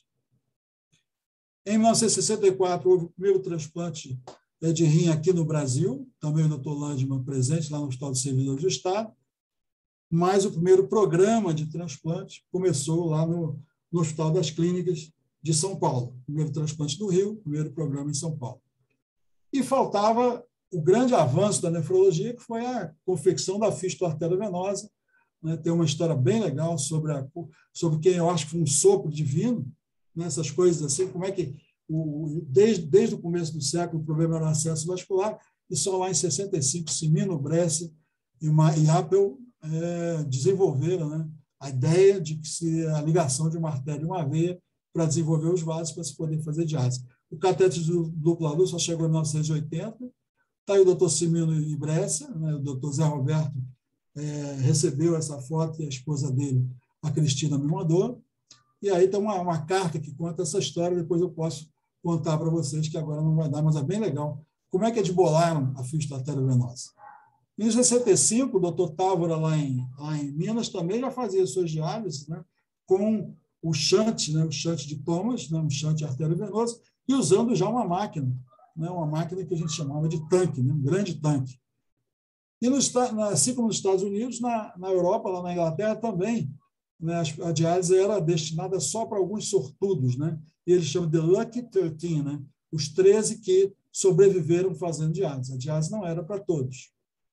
Em 1964, houve o primeiro transplante de rim aqui no Brasil, também o doutor Landman presente lá no Hospital dos Servidores do Estado, mas o primeiro programa de transplante começou lá no Hospital das Clínicas de São Paulo. Primeiro transplante do Rio, primeiro programa em São Paulo. E faltava o grande avanço da nefrologia, que foi a confecção da fístula arteriovenosa. Né? Tem uma história bem legal sobre quem eu acho que foi um sopro divino, né? Essas coisas assim, como é que, desde o começo do século, o problema era o acesso vascular, e só lá em 65, Simino, Brescia e Appel desenvolveram, né, a ideia de que a ligação de uma artéria e uma veia para desenvolver os vasos para se poder fazer diálise. O catéter de dupla luz só chegou em 1980. Está aí o doutor Simino e Brescia, né, o doutor Zé Roberto recebeu essa foto e a esposa dele, a Cristina, me mandou. E aí tem uma carta que conta essa história, depois eu posso contar para vocês, que agora não vai dar, mas é bem legal. Como é que eles bolaram a fístula arteriovenosa? Em 65, o doutor Távora, lá em Minas, também já fazia suas diálises, né, com o shunt, né, o shunt de Thomas, né, um shunt arteriovenoso, e usando já uma máquina, né, uma máquina que a gente chamava de tanque, né, um grande tanque. E assim como nos Estados Unidos, na Europa, lá na Inglaterra também, né, a diálise era destinada só para alguns sortudos, né? E eles chamam de Lucky 13, né? Os 13 que sobreviveram fazendo diálise. A diálise não era para todos.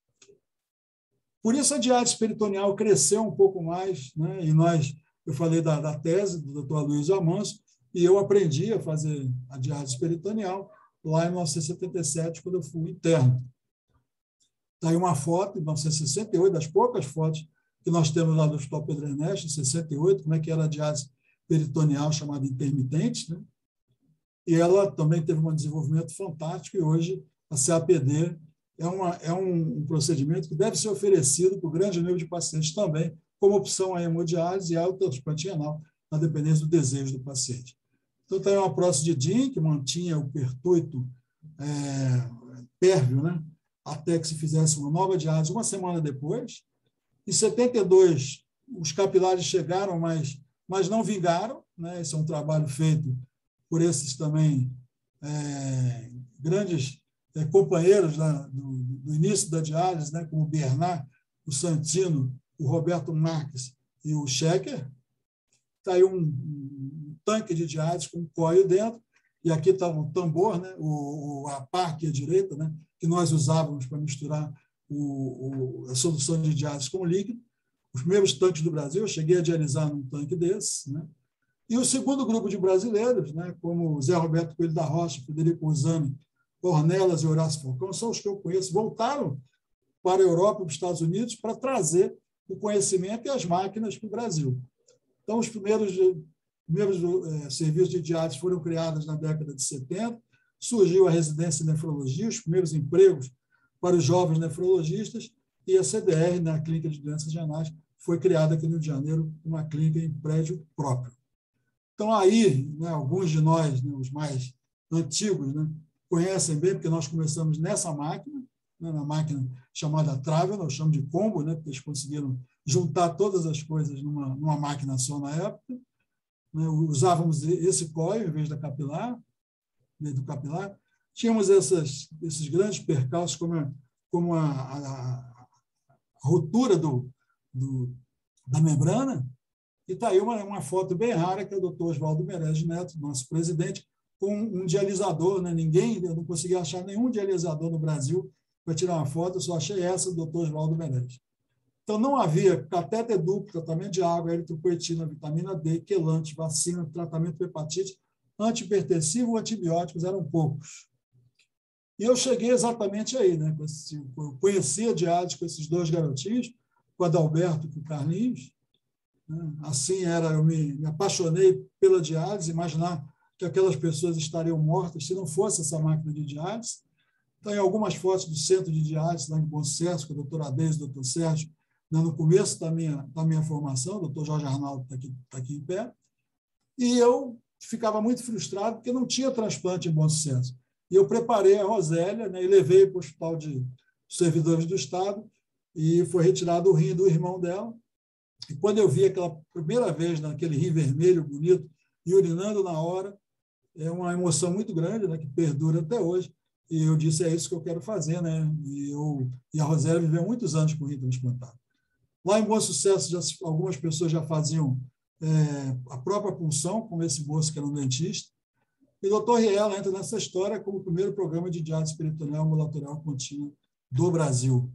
Por isso a diálise peritoneal cresceu um pouco mais, né? E eu falei da tese do Dr. Aloysio Amanso, e eu aprendi a fazer a diálise peritoneal lá em 1977, quando eu fui interno. Está aí uma foto, em 1968, das poucas fotos que nós temos lá do Hospital Pedro Ernesto, em 68, como é que era a diálise peritoneal chamada intermitente, né? E ela também teve um desenvolvimento fantástico, e hoje a CAPD é um procedimento que deve ser oferecido para o grande número de pacientes também, como opção à hemodiálise e ao transplante renal, na dependência do desejo do paciente. Então, tem uma prótese de DIN, que mantinha o pertuito pérvio, né? Até que se fizesse uma nova diálise uma semana depois. Em 72, os capilares chegaram, mas não vingaram, né? Esse é um trabalho feito por esses também grandes companheiros do início da diálise, né? Como o Bernard, o Santino, o Roberto Marques e o Schecker. Está aí um tanque de diálise com um coio dentro, e aqui está um tambor, né? A pá aqui à direita, né? Que nós usávamos para misturar a solução de diálise com líquido. Os primeiros tanques do Brasil, eu cheguei a dialisar num tanque desse, né? E o segundo grupo de brasileiros, né, como Zé Roberto Coelho da Rocha, Federico Usani, Ornelas e Horácio Falcão, são os que eu conheço, voltaram para a Europa e para os Estados Unidos para trazer o conhecimento e as máquinas para o Brasil. Então, os primeiros serviços de diálise foram criados na década de 70, surgiu a residência em nefrologia, os primeiros empregos para os jovens nefrologistas, e a CDR, na Clínica de Doenças Renais, foi criada aqui no Rio de Janeiro, uma clínica em prédio próprio. Então, aí, né, alguns de nós, né, os mais antigos, né, conhecem bem, porque nós começamos nessa máquina, né, na máquina chamada Travel, eu chamo de combo, né, porque eles conseguiram juntar todas as coisas numa máquina só na época. Né, usávamos esse coio em vez da capilar, do capilar. Tínhamos esses grandes percalços, como ruptura da membrana. E está aí uma foto bem rara, que é o doutor Oswaldo Meirelles Neto, nosso presidente, com um dialisador. Né? Eu não consegui achar nenhum dialisador no Brasil para tirar uma foto, eu só achei essa do doutor Oswaldo Meirelles. Então, não havia catéter duplo, tratamento de água, eritropoetina, vitamina D, quelante, vacina, tratamento de hepatite, antihipertensivo, antibióticos, eram poucos. E eu cheguei exatamente aí, né? Eu conheci a diálise com esses dois garotinhos, com o Adalberto e com o Carlinhos. Né? Assim era, eu me apaixonei pela diálise, imaginar que aquelas pessoas estariam mortas se não fosse essa máquina de diálise. Tem algumas fotos do centro de diálise lá em Bom Sucesso, com o doutor Adez e o doutor Sérgio, né? No começo da minha formação, o doutor Jorge Arnaldo está aqui em pé. E eu ficava muito frustrado porque não tinha transplante em Bom Sucesso. E eu preparei a Rosélia, né, e levei para o Hospital de Servidores do Estado, e foi retirado o rim do irmão dela. E quando eu vi aquela primeira vez naquele rim vermelho, bonito, e urinando na hora, é uma emoção muito grande, né, que perdura até hoje. E eu disse, é isso que eu quero fazer. Né? E a Rosélia viveu muitos anos com o rim transplantado. Lá em Bom Sucesso, algumas pessoas já faziam a própria punção, como esse moço que era um dentista. E o doutor Riela entra nessa história como o primeiro programa de diálise peritoneal ambulatorial contínua do Brasil.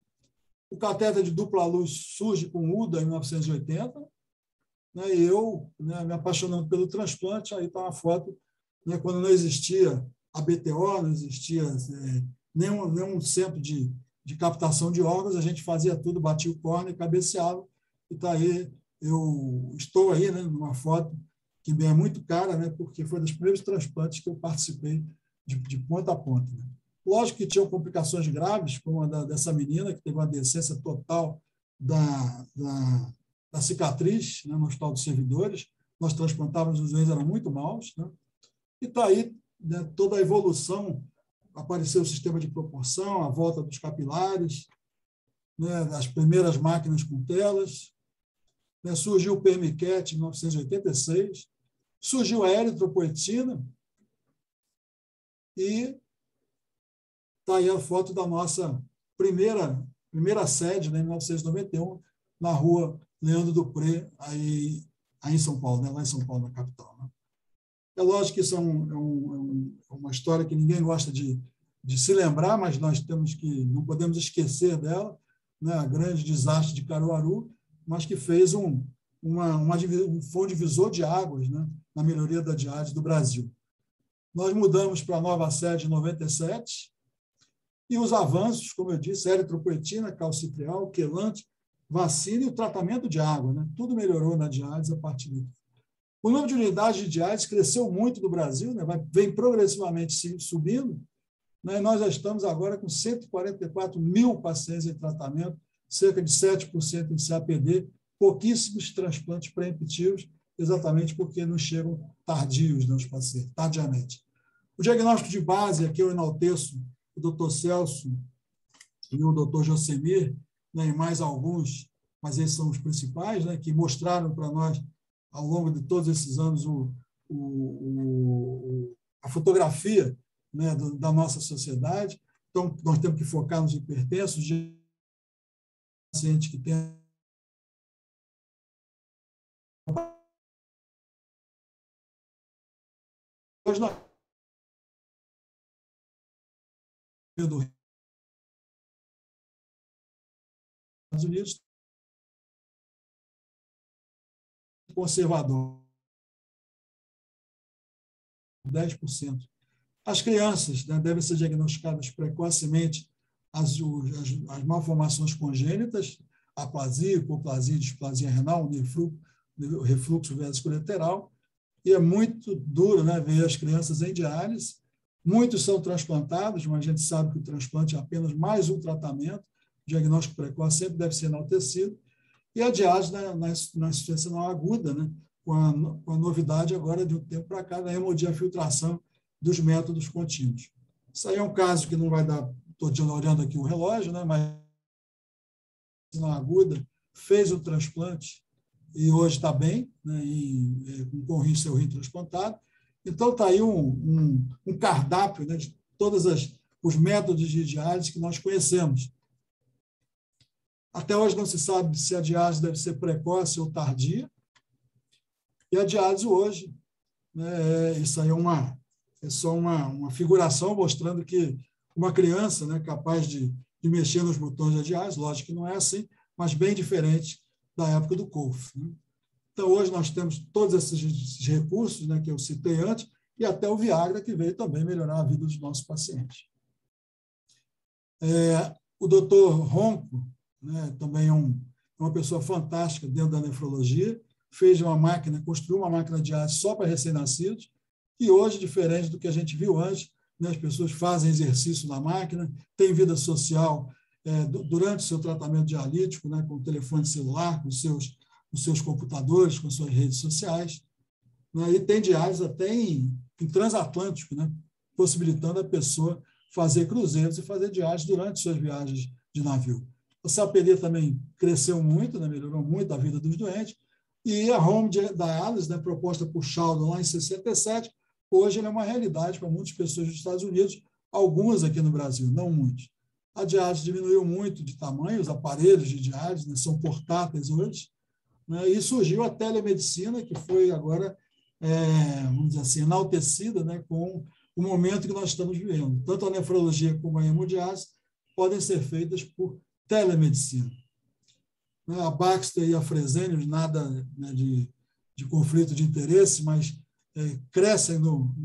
O catéter de dupla luz surge com o UDA em 1980, né, e eu, né, me apaixonando pelo transplante. Aí está uma foto, né, quando não existia a BTO, não existia nenhum centro de captação de órgãos, a gente fazia tudo, batia o córnea e cabeceava. E está aí, eu estou aí, né, numa foto que me é muito cara, né, porque foi dos primeiros transplantes que eu participei de ponta a ponta. Né. Lógico que tinham complicações graves, como a dessa menina, que teve uma decência total da cicatriz, né, no Hospital dos Servidores. Nós transplantávamos, os rins eram muito maus. Né. E está aí, né, toda a evolução. Apareceu o sistema de proporção, a volta dos capilares, né, as primeiras máquinas com telas. Né, surgiu o Permiquet em 1986, surgiu a eritropoetina, e está aí a foto da nossa primeira sede, né, em 1991, na rua Leandro Dupré, aí em São Paulo, né, lá em São Paulo, na capital. Né. É lógico que isso é uma história que ninguém gosta de se lembrar, mas nós não podemos esquecer dela, né, a grande desastre de Caruaru, mas que fez foi um divisor de águas, né, na melhoria da diálise do Brasil. Nós mudamos para a nova sede em 97, e os avanços, como eu disse, eritropoetina, calcitriol, quelante, vacina e o tratamento de água, né, tudo melhorou na diálise a partir daí. O número de unidades de diálise cresceu muito no Brasil, né, vem progressivamente subindo, né, e nós já estamos agora com 144 mil pacientes em tratamento, cerca de 7% em CAPD, pouquíssimos transplantes pré-emptivos, exatamente porque não chegam tardios, né, os pacientes, tardiamente. O diagnóstico de base, aqui eu enalteço o doutor Celso e o doutor Josemir, né, e mais alguns, mas esses são os principais, né, que mostraram para nós, ao longo de todos esses anos, a fotografia, né, da nossa sociedade. Então, nós temos que focar nos hipertensos, de paciente que tem hoje nós do Estados Unidos conservador, 10%. As crianças, né, devem ser diagnosticadas precocemente as malformações congênitas, aplasia, hipoplasia, displasia renal, refluxo vesicolateral, e é muito duro, né, ver as crianças em diálise. Muitos são transplantados, mas a gente sabe que o transplante é apenas mais um tratamento. O diagnóstico precoce sempre deve ser enaltecido. E a diálise na insuficiência renal aguda, né, com a novidade agora de um tempo para cá da hemodiafiltração dos métodos contínuos. Isso aí é um caso que não vai dar, estou olhando aqui o relógio, né, mas não aguda, fez o transplante e hoje está bem, né, com o seu rim transplantado. Então, está aí um cardápio, né, de todos os métodos de diálise que nós conhecemos. Até hoje não se sabe se a diálise deve ser precoce ou tardia. E a diálise hoje, né, isso aí é só uma figuração mostrando que uma criança, né, capaz de mexer nos botões da diálise, lógico que não é assim, mas bem diferente da época do Kolff, né? Então, hoje nós temos todos esses recursos, né, que eu citei antes, e até o Viagra, que veio também melhorar a vida dos nossos pacientes. O doutor Ronco, né, também é uma pessoa fantástica dentro da nefrologia, fez uma máquina, construiu uma máquina de diálise só para recém-nascidos, e hoje, diferente do que a gente viu antes, né, as pessoas fazem exercício na máquina, têm vida social durante o seu tratamento dialítico, né, com o telefone celular, com os seus computadores, com suas redes sociais, né, e tem diálise até em transatlântico, né, possibilitando a pessoa fazer cruzeiros e fazer diálise durante suas viagens de navio. O CAPD também cresceu muito, né, melhorou muito a vida dos doentes, e a home diálise, né, proposta por Sheldon lá em 67, hoje ela é uma realidade para muitas pessoas dos Estados Unidos, algumas aqui no Brasil, não muitos. A diálise diminuiu muito de tamanho, os aparelhos de diálise, né, são portáteis hoje, né, e surgiu a telemedicina, que foi agora, vamos dizer assim, enaltecida, né, com o momento que nós estamos vivendo. Tanto a nefrologia como a hemodiálise podem ser feitas por telemedicina. A Baxter e a Fresenius, nada, né, de conflito de interesse, mas crescem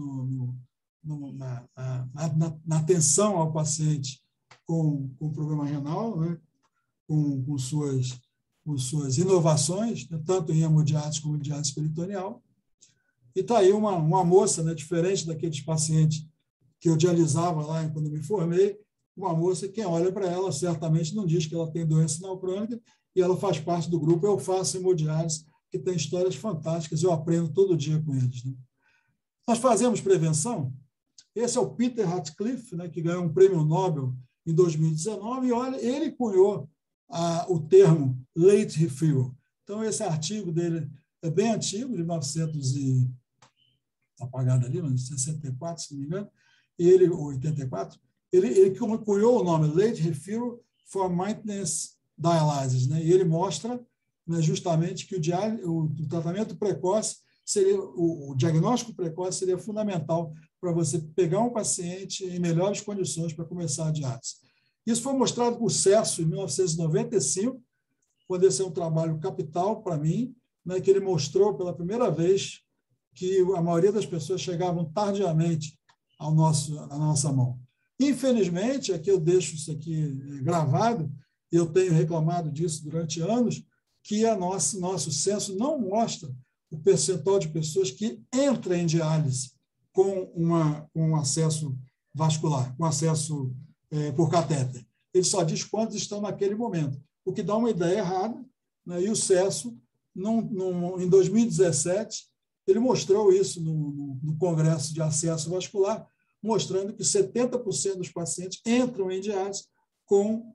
na atenção ao paciente com problema renal, né, com suas inovações, né, tanto em hemodiálise como em diálise peritoneal. E está aí uma moça, né, diferente daqueles pacientes que eu dialisava lá quando eu me formei, uma moça que quem olha para ela certamente não diz que ela tem doença renal crônica, e ela faz parte do grupo Eu Faço Hemodiálise, que tem histórias fantásticas, eu aprendo todo dia com eles, né? Nós fazemos prevenção. Esse é o Peter Ratcliffe, né, que ganhou um prêmio Nobel em 2019, e olha, ele cunhou o termo late referral. Então, esse artigo dele é bem antigo, de 900 e... Está apagado ali, mas 64, se não me engano, ou 84, ele cunhou o nome late referral for maintenance dialysis, né? E ele mostra, né, justamente que o tratamento precoce seria, o diagnóstico precoce seria fundamental para você pegar um paciente em melhores condições para começar a diálise. Isso foi mostrado por Cesso em 1995, quando esse é um trabalho capital para mim, né, que ele mostrou pela primeira vez que a maioria das pessoas chegavam tardiamente à nossa mão. Infelizmente, aqui eu deixo isso aqui gravado, eu tenho reclamado disso durante anos, que nosso censo não mostra o percentual de pessoas que entram em diálise com um acesso vascular, com acesso por catéter. Ele só diz quantos estão naquele momento, o que dá uma ideia errada, né? E o CESO, em 2017, ele mostrou isso no Congresso de Acesso Vascular, mostrando que 70% dos pacientes entram em diálise com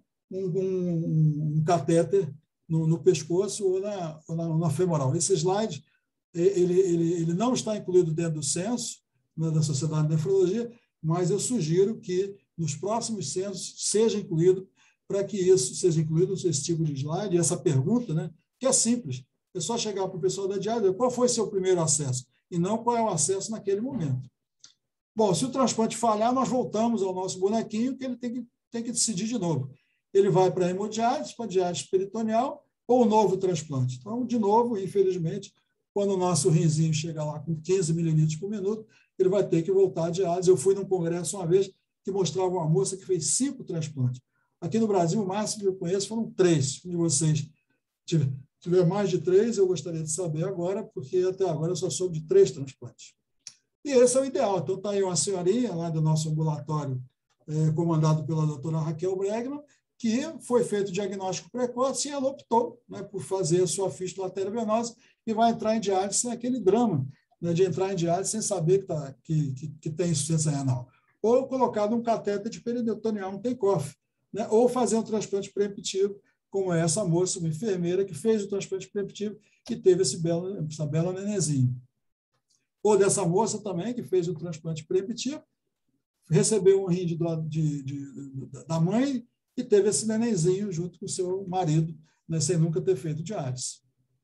um catéter no pescoço ou na femoral. Esse slide ele não está incluído dentro do censo, né, da Sociedade de Nefrologia, mas eu sugiro que nos próximos censos seja incluído, para que isso seja incluído, esse tipo de slide, essa pergunta, né, que é simples. É só chegar para o pessoal da diálise, qual foi seu primeiro acesso? E não qual é o acesso naquele momento. Bom, se o transplante falhar, nós voltamos ao nosso bonequinho, que ele tem que decidir de novo. Ele vai para a hemodiálise, para a diálise peritoneal, ou novo transplante. Então, de novo, infelizmente, quando o nosso rinzinho chega lá com 15 mililitros por minuto, ele vai ter que voltar à diálise. Eu fui num congresso uma vez que mostrava uma moça que fez 5 transplantes. Aqui no Brasil, o máximo que eu conheço foram 3. Se vocês tiver mais de 3, eu gostaria de saber agora, porque até agora eu só soube de 3 transplantes. E esse é o ideal. Então, está aí uma senhorinha lá do nosso ambulatório, comandado pela doutora Raquel Bregman, que foi feito o diagnóstico precoce e ela optou, né, por fazer a sua fístula arteriovenosa e vai entrar em diálise sem aquele drama, né, de entrar em diálise sem saber que tem insuficiência renal. Ou colocar um catéter de peritoneal, um take-off, né, ou fazer um transplante preemptivo, como essa moça, uma enfermeira, que fez o transplante preemptivo e teve essa bela nenenzinha. Ou dessa moça também, que fez o transplante preemptivo, recebeu um rim da mãe, e teve esse nenenzinho junto com o seu marido, né, sem nunca ter feito diálise.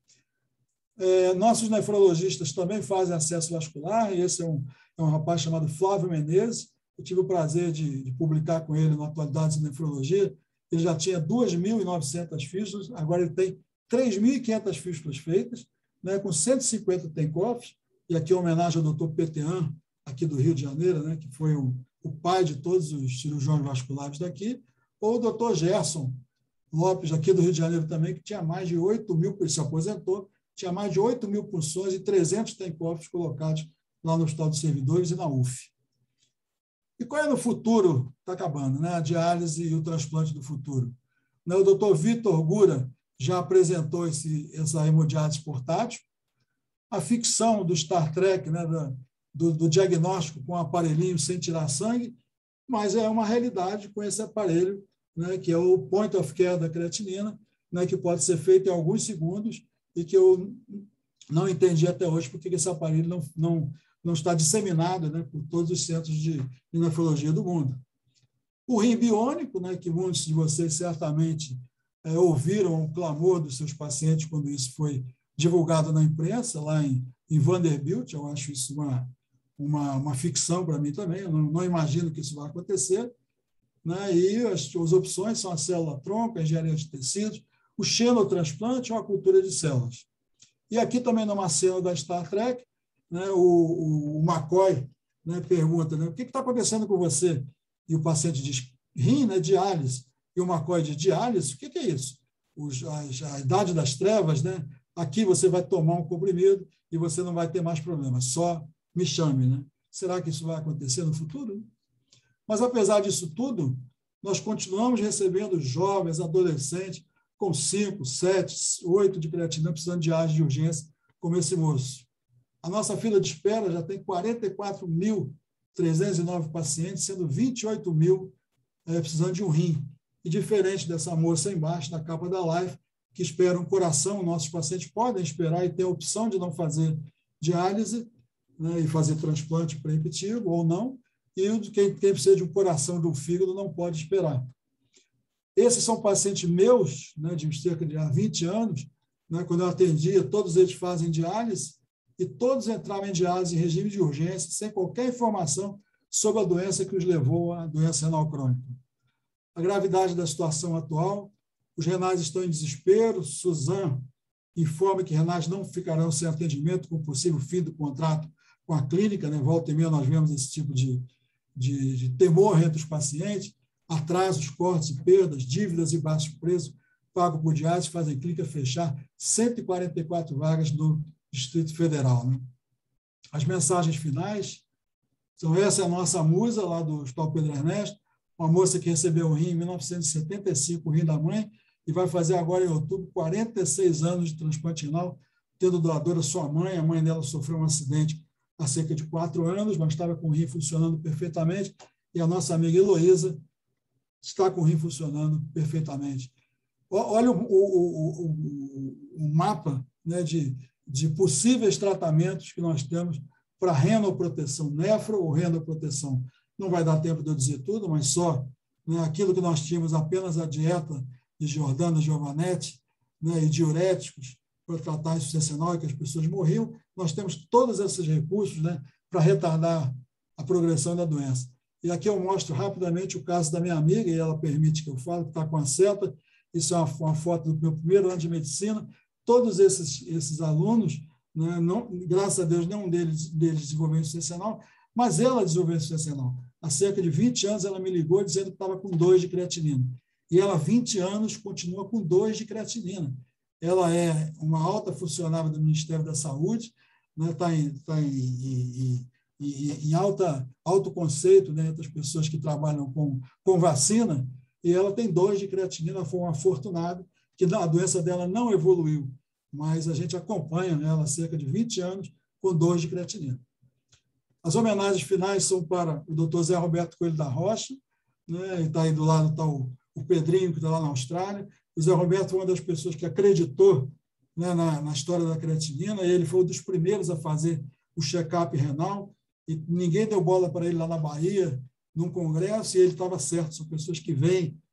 Nossos nefrologistas também fazem acesso vascular, e esse é um rapaz chamado Flávio Menezes. Eu tive o prazer de publicar com ele no Atualidades em Nefrologia. Ele já tinha 2.900 fístulas, agora ele tem 3.500 fístulas feitas, né, com 150 Tenkopf, e aqui é homenagem ao Dr. Petean, aqui do Rio de Janeiro, né, que foi o pai de todos os cirurgiões vasculares daqui, ou o Dr. Gerson Lopes, aqui do Rio de Janeiro também, que tinha mais de 8.000, ele se aposentou, tinha mais de 8.000 punções e 300 Tenkopfs colocados lá no Hospital dos Servidores e na UF. E qual é no futuro? Está acabando, né? A diálise e o transplante do futuro. O Dr. Vitor Gura já apresentou essa hemodiálise portátil. A ficção do Star Trek, né, do diagnóstico com um aparelhinho sem tirar sangue, mas é uma realidade com esse aparelho, né, que é o point of care da creatinina, né, que pode ser feito em alguns segundos e que eu não entendi até hoje porque esse aparelho não está disseminado, né, por todos os centros de nefrologia do mundo. O rim biônico, né, que muitos de vocês certamente ouviram o clamor dos seus pacientes quando isso foi divulgado na imprensa, lá em Vanderbilt. Eu acho isso uma ficção para mim também, eu não imagino que isso vai acontecer. Né? E as opções são a célula-tronco, a engenharia de tecidos, o xenotransplante ou a cultura de células. E aqui também numa cena da Star Trek, né, o McCoy, né, pergunta, né, o que está acontecendo com você? E o paciente diz, rim, né, diálise. E o McCoy diz, diálise? O que é isso? A idade das trevas, né? Aqui você vai tomar um comprimido e você não vai ter mais problemas, só me chame. Né? Será que isso vai acontecer no futuro? Mas, apesar disso tudo, nós continuamos recebendo jovens, adolescentes, com 5, 7, 8 de creatina, precisando de diálise de urgência, como esse moço. A nossa fila de espera já tem 44.309 pacientes, sendo 28.000 precisando de um rim. E diferente dessa moça embaixo, na capa da live, que espera um coração, nossos pacientes podem esperar e ter a opção de não fazer diálise, né, e fazer transplante preemptivo ou não, e quem precisa de um coração, de um fígado, não pode esperar. Esses são pacientes meus, né, de cerca de 20 anos, né, quando eu atendia, todos eles fazem diálise, e todos entravam em diálise em regime de urgência, sem qualquer informação sobre a doença que os levou à doença renal crônica. A gravidade da situação atual, os renais estão em desespero, Suzan informa que renais não ficarão sem atendimento com possível fim do contrato com a clínica, né? Volta e meia nós vemos esse tipo de temor entre os pacientes, atrasos, cortes e perdas, dívidas e baixos preços pagos por diálise fazem a clínica fechar 144 vagas no Distrito Federal. Né? As mensagens finais, então essa é a nossa musa lá do Hospital Pedro Ernesto, uma moça que recebeu o rim em 1975, o rim da mãe, e vai fazer agora em outubro 46 anos de transplante renal, tendo doadora sua mãe. A mãe dela sofreu um acidente há cerca de 4 anos, mas estava com o rim funcionando perfeitamente, e a nossa amiga Heloísa está com o rim funcionando perfeitamente. Olha o mapa, né, de possíveis tratamentos que nós temos para renoproteção nefro ou renoproteção. Não vai dar tempo de eu dizer tudo, mas só, né, aquilo que nós tínhamos apenas a dieta de Giordano Giovanetti, né, e diuréticos para tratar a insuficiência renal, que as pessoas morriam, nós temos todos esses recursos, né, para retardar a progressão da doença. E aqui eu mostro rapidamente o caso da minha amiga, e ela permite que eu fale, que está com a seta. Isso é uma foto do meu primeiro ano de medicina. Todos esses alunos, né, graças a Deus, nenhum deles desenvolveu insuficiência renal, mas ela desenvolveu insuficiência renal. Há cerca de 20 anos ela me ligou dizendo que estava com 2 de creatinina. E ela, há 20 anos, continua com 2 de creatinina. Ela é uma alta funcionária do Ministério da Saúde, né, tá em alto conceito, né, entre as pessoas que trabalham com vacina, e ela tem 2 de creatinina, foi uma afortunada, que a doença dela não evoluiu, mas a gente acompanha, né, ela há cerca de 20 anos com 2 de creatinina. As homenagens finais são para o Dr. Zé Roberto Coelho da Rocha, né, e está aí do lado está o Pedrinho, que está lá na Austrália. O Zé Roberto foi uma das pessoas que acreditou, né, na história da creatinina, e ele foi um dos primeiros a fazer o check-up renal, e ninguém deu bola para ele lá na Bahia, num congresso, e ele estava certo. São pessoas que veem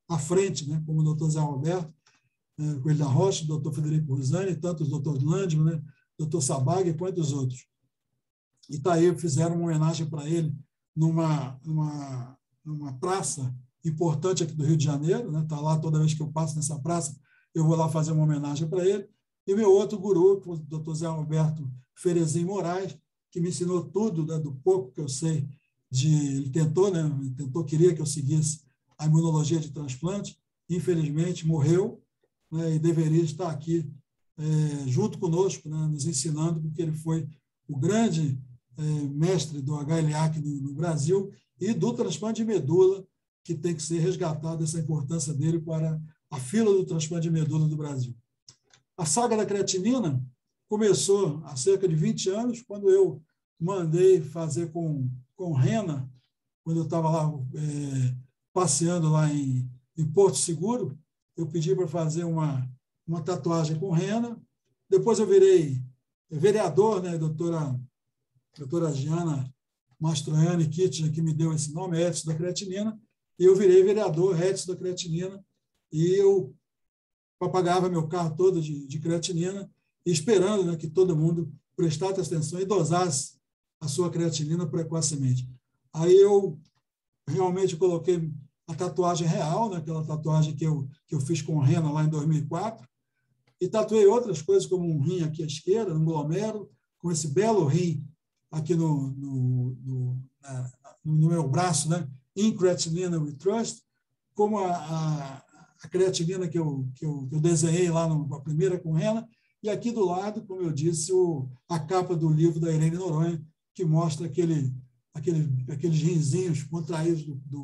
à frente, né, como o doutor Zé Roberto Coelho da Rocha, o doutor Federico Rosani, tanto o doutor Landman, né, o doutor Sabag e quantos outros. E está aí, fizeram uma homenagem para ele numa praça importante aqui do Rio de Janeiro, né? Está lá toda vez que eu passo nessa praça, eu vou lá fazer uma homenagem para ele. E meu outro guru, o doutor Zé Roberto Ferezin Moraes, que me ensinou tudo, né, do pouco que eu sei ele tentou, né? Queria que eu seguisse a imunologia de transplante, infelizmente morreu, né, e deveria estar aqui junto conosco, né, nos ensinando, porque ele foi o grande mestre do HLA no Brasil e do transplante de medula, que tem que ser resgatado, essa importância dele para a fila do transplante de medula do Brasil. A saga da creatinina começou há cerca de 20 anos, quando eu mandei fazer com rena, quando eu estava lá passeando lá em Porto Seguro, eu pedi para fazer uma tatuagem com rena. Depois eu virei vereador, né, doutora Giana Mastroianni Kitchen, que me deu esse nome, Edson da creatinina, e eu virei vereador Edson da creatinina, e eu papagava meu carro todo de creatinina, esperando, né, que todo mundo prestasse atenção e dosasse a sua creatinina precocemente. Aí eu realmente coloquei a tatuagem real, né, aquela tatuagem que eu fiz com rena lá em 2004, e tatuei outras coisas, como um rim aqui à esquerda, um glomérulo, com esse belo rim aqui no meu braço, né, In Creatinina We Trust, como a creatinina que eu desenhei lá na primeira com rena, e aqui do lado, como eu disse, a capa do livro da Irene Noronha, que mostra aqueles rinzinhos contraídos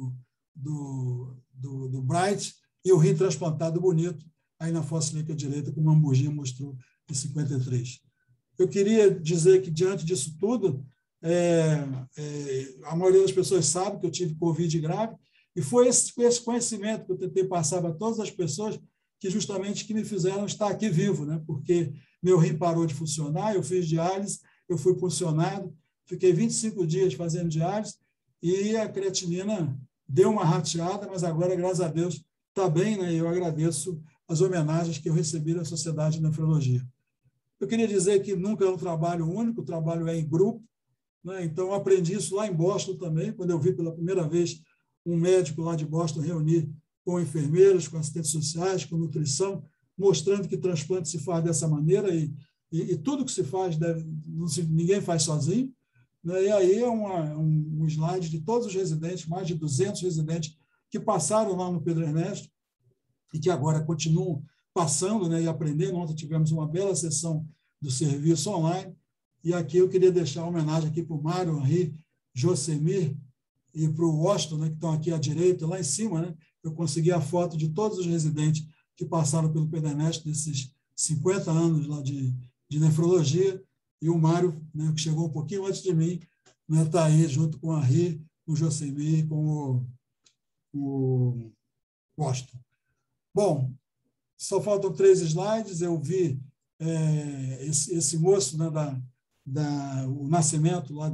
do Bright e o rim transplantado bonito aí na fossa ilíaca direita, como o Hamburginho mostrou em 53. Eu queria dizer que, diante disso tudo, a maioria das pessoas sabe que eu tive Covid grave, e foi esse conhecimento que eu tentei passar para todas as pessoas que justamente me fizeram estar aqui vivo, né? Porque meu rim parou de funcionar, eu fiz diálise, eu fui puncionado, fiquei 25 dias fazendo diálise e a creatinina deu uma rateada, mas agora, graças a Deus, está bem, né? Eu agradeço as homenagens que eu recebi da Sociedade de Nefrologia. Eu queria dizer que nunca é um trabalho único, o trabalho é em grupo, né? Então, eu aprendi isso lá em Boston também, quando eu vi pela primeira vez um médico lá de Boston reunir com enfermeiros, com assistentes sociais, com nutrição, mostrando que transplante se faz dessa maneira e tudo que se faz, ninguém faz sozinho. Né? E aí é um slide de todos os residentes, mais de 200 residentes que passaram lá no Pedro Ernesto e que agora continuam passando, né, e aprendendo. Ontem tivemos uma bela sessão do serviço online. E aqui eu queria deixar uma homenagem aqui para o Mário, Henri, Josemir e para o Washington, né, que estão aqui à direita, lá em cima. Né, eu consegui a foto de todos os residentes que passaram pelo Pedro Ernesto nesses 50 anos lá de nefrologia. E o Mário, né, que chegou um pouquinho antes de mim, né, está aí junto com o Henri, com o Josemir e com o Washington. Bom, só faltam 3 slides. Eu vi esse moço, né, o nascimento lá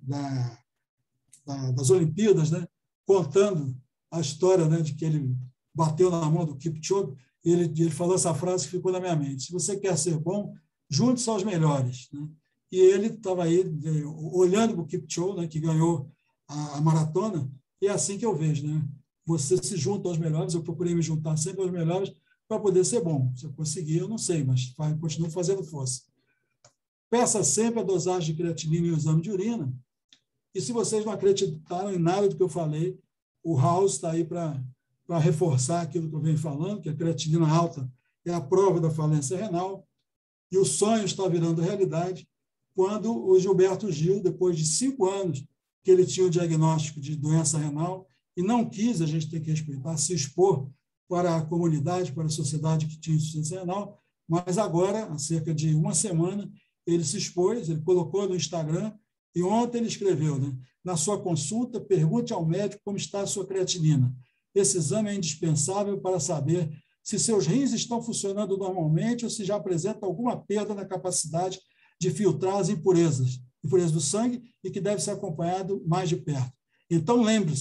das Olimpíadas, né, contando a história, né, de que ele bateu na mão do Kipchoge, e ele falou essa frase que ficou na minha mente: se você quer ser bom, junte-se aos melhores. Né? E ele estava aí olhando para o Kipchoge, né, que ganhou a maratona, e é assim que eu vejo, né? Você se junta aos melhores, eu procurei me juntar sempre aos melhores para poder ser bom. Se eu conseguir, eu não sei, mas continuo fazendo força. Peça sempre a dosagem de creatinina em um exame de urina. E se vocês não acreditaram em nada do que eu falei, o House está aí para reforçar aquilo que eu venho falando, que a creatinina alta é a prova da falência renal, e o sonho está virando realidade quando o Gilberto Gil, depois de 5 anos que ele tinha o diagnóstico de doença renal, e não quis, a gente tem que respeitar, se expor para a comunidade, para a sociedade que tinha insuficiência renal, mas agora, há cerca de uma semana, ele se expôs, ele colocou no Instagram, e ontem ele escreveu, né? Na sua consulta, pergunte ao médico como está a sua creatinina. Esse exame é indispensável para saber se seus rins estão funcionando normalmente ou se já apresenta alguma perda na capacidade de filtrar as impurezas do sangue e que deve ser acompanhado mais de perto. Então, lembre-se,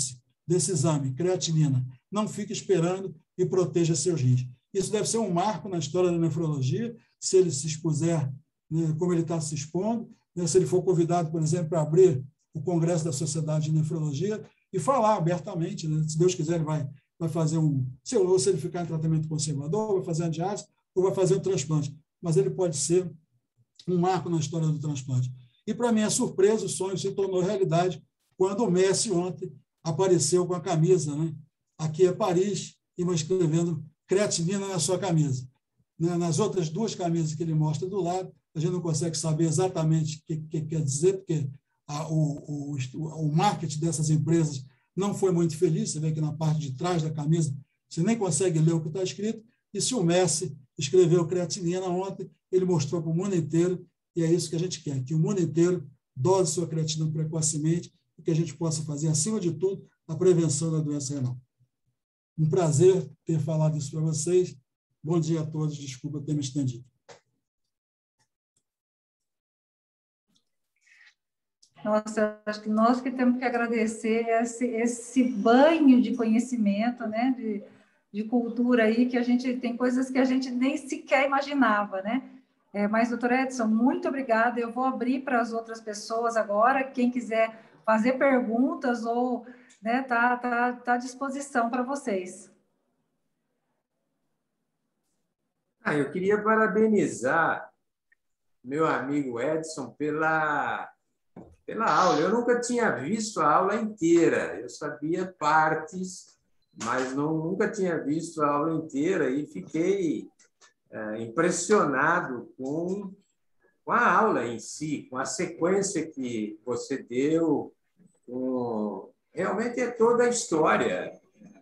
desse exame, creatinina. Não fique esperando e proteja seus rins. Isso deve ser um marco na história da nefrologia, se ele se expuser, né, como ele está se expondo, né, se ele for convidado, por exemplo, para abrir o Congresso da Sociedade de Nefrologia e falar abertamente, né, se Deus quiser, ele vai fazer ou se ele ficar em tratamento conservador, vai fazer a diálise ou vai fazer o transplante. Mas ele pode ser um marco na história do transplante. E, para minha surpresa, o sonho se tornou realidade quando o Messi ontem apareceu com a camisa, né? Aqui é Paris, e vai escrevendo creatinina na sua camisa. Nas outras duas camisas que ele mostra do lado, a gente não consegue saber exatamente o que quer dizer, porque o marketing dessas empresas não foi muito feliz. Você vê que na parte de trás da camisa você nem consegue ler o que está escrito. E se o Messi escreveu creatinina ontem, ele mostrou para o mundo inteiro, e é isso que a gente quer, que o mundo inteiro dose sua creatina precocemente e que a gente possa fazer, acima de tudo, a prevenção da doença renal. Um prazer ter falado isso para vocês. Bom dia a todos. Desculpa ter me estendido. Nossa, acho que nós que temos que agradecer esse banho de conhecimento, né, de cultura aí, que a gente tem coisas que a gente nem sequer imaginava, né? Mas, doutor Edson, muito obrigada. Eu vou abrir para as outras pessoas agora. Quem quiser fazer perguntas ou, né, tá à disposição para vocês. Eu queria parabenizar meu amigo Edson pela aula. Eu nunca tinha visto a aula inteira. Eu sabia partes, mas nunca tinha visto a aula inteira e fiquei impressionado com a aula em si, com a sequência que você deu. Realmente é toda a história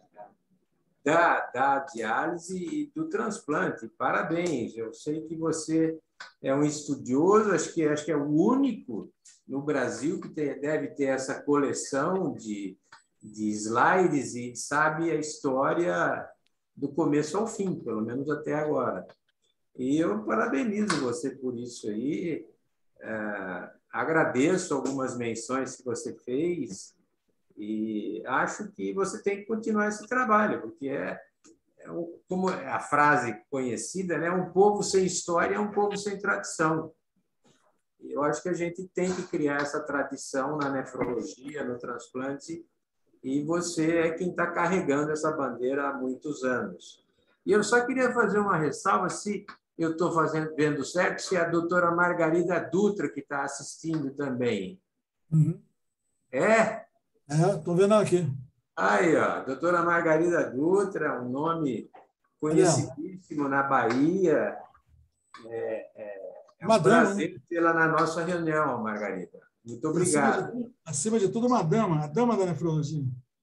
da diálise e do transplante. Parabéns. Eu sei que você é um estudioso, acho que é o único no Brasil que deve ter essa coleção de slides e sabe a história do começo ao fim, pelo menos até agora. E eu parabenizo você por isso aí. Agradeço algumas menções que você fez e acho que você tem que continuar esse trabalho, porque como a frase conhecida, né? Um povo sem história é um povo sem tradição. Eu acho que a gente tem que criar essa tradição na nefrologia, no transplante, e você é quem está carregando essa bandeira há muitos anos. E eu só queria fazer uma ressalva, se eu estou vendo certo, se é a doutora Margarida Dutra que está assistindo também. Uhum. Estou vendo aqui. Aí, ó, doutora Margarida Dutra, um nome conhecidíssimo na Bahia. É um prazer tê-la na nossa reunião, Margarida. Muito obrigado. Acima de tudo, uma dama, a dama da nefrologia.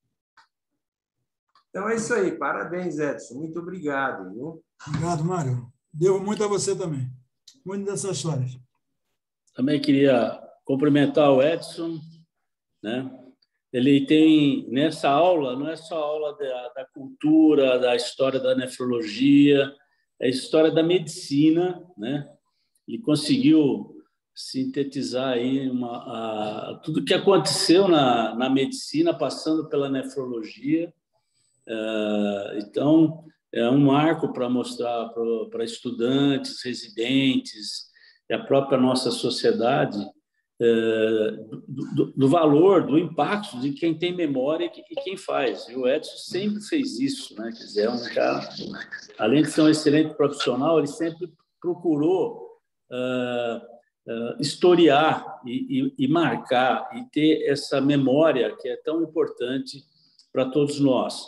Então é isso aí. Parabéns, Edson. Muito obrigado. Viu? Obrigado, Mário. Devo muito a você também. Muito dessas histórias. Também queria cumprimentar o Edson, né? Ele tem, nessa aula, não é só a aula da cultura, da história da nefrologia, é a história da medicina, né? Ele conseguiu sintetizar aí tudo o que aconteceu na medicina, passando pela nefrologia. Então, é um marco para mostrar para estudantes, residentes e a própria nossa sociedade do valor, do impacto de quem tem memória e quem faz. E o Edson sempre fez isso, né? Quer dizer, é um cara, além de ser um excelente profissional, ele sempre procurou historiar e marcar e ter essa memória que é tão importante para todos nós.